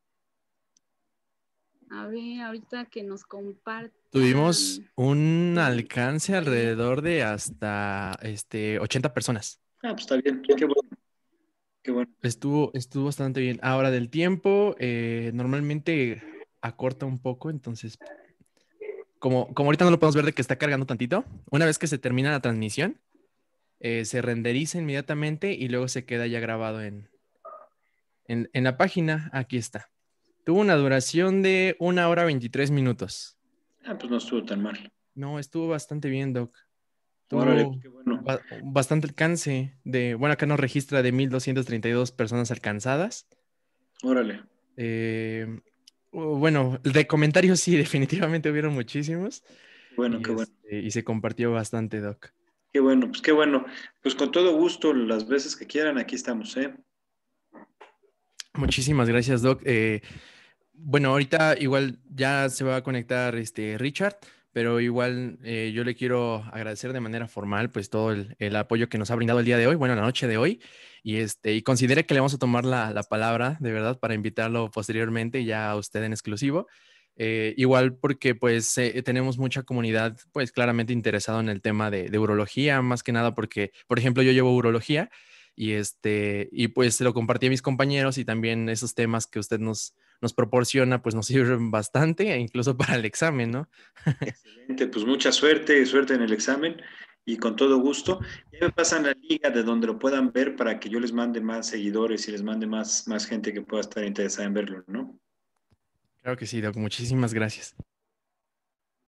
A ver, ahorita que nos compartan. Tuvimos un alcance alrededor de hasta este, ochenta personas. Ah, pues está bien, qué bueno. Qué bueno. Estuvo, estuvo bastante bien. Ahora del tiempo, eh, normalmente acorta un poco, entonces, como, como ahorita no lo podemos ver de que está cargando tantito, una vez que se termina la transmisión, eh, se renderiza inmediatamente y luego se queda ya grabado en, en, en la página. Aquí está. Tuvo una duración de una hora veintitrés minutos. Ah, pues no estuvo tan mal. No, estuvo bastante bien, Doc. Tuvo Órale, qué bueno. ba bastante alcance de, bueno, acá nos registra de mil doscientas treinta y dos personas alcanzadas. Órale. Eh, bueno, de comentarios sí, definitivamente hubieron muchísimos. Bueno, y, qué bueno. este, y se compartió bastante, Doc. Qué bueno, pues qué bueno. Pues con todo gusto, las veces que quieran, aquí estamos, ¿eh? Muchísimas gracias, Doc. Eh, bueno, ahorita igual ya se va a conectar este Richard, pero igual eh, yo le quiero agradecer de manera formal pues todo el, el apoyo que nos ha brindado el día de hoy, bueno, la noche de hoy, y, este, y considere que le vamos a tomar la, la palabra de verdad para invitarlo posteriormente ya a usted en exclusivo. Eh, igual porque pues eh, tenemos mucha comunidad pues claramente interesado en el tema de, de urología, más que nada porque, por ejemplo, yo llevo urología y, este, y pues se lo compartí a mis compañeros y también esos temas que usted nos, nos proporciona pues nos sirven bastante e incluso para el examen, ¿no? Excelente, pues mucha suerte, suerte en el examen y con todo gusto. Ya me pasan la liga de donde lo puedan ver para que yo les mande más seguidores y les mande más, más gente que pueda estar interesada en verlo, ¿no? Claro que sí, Doc. Muchísimas gracias.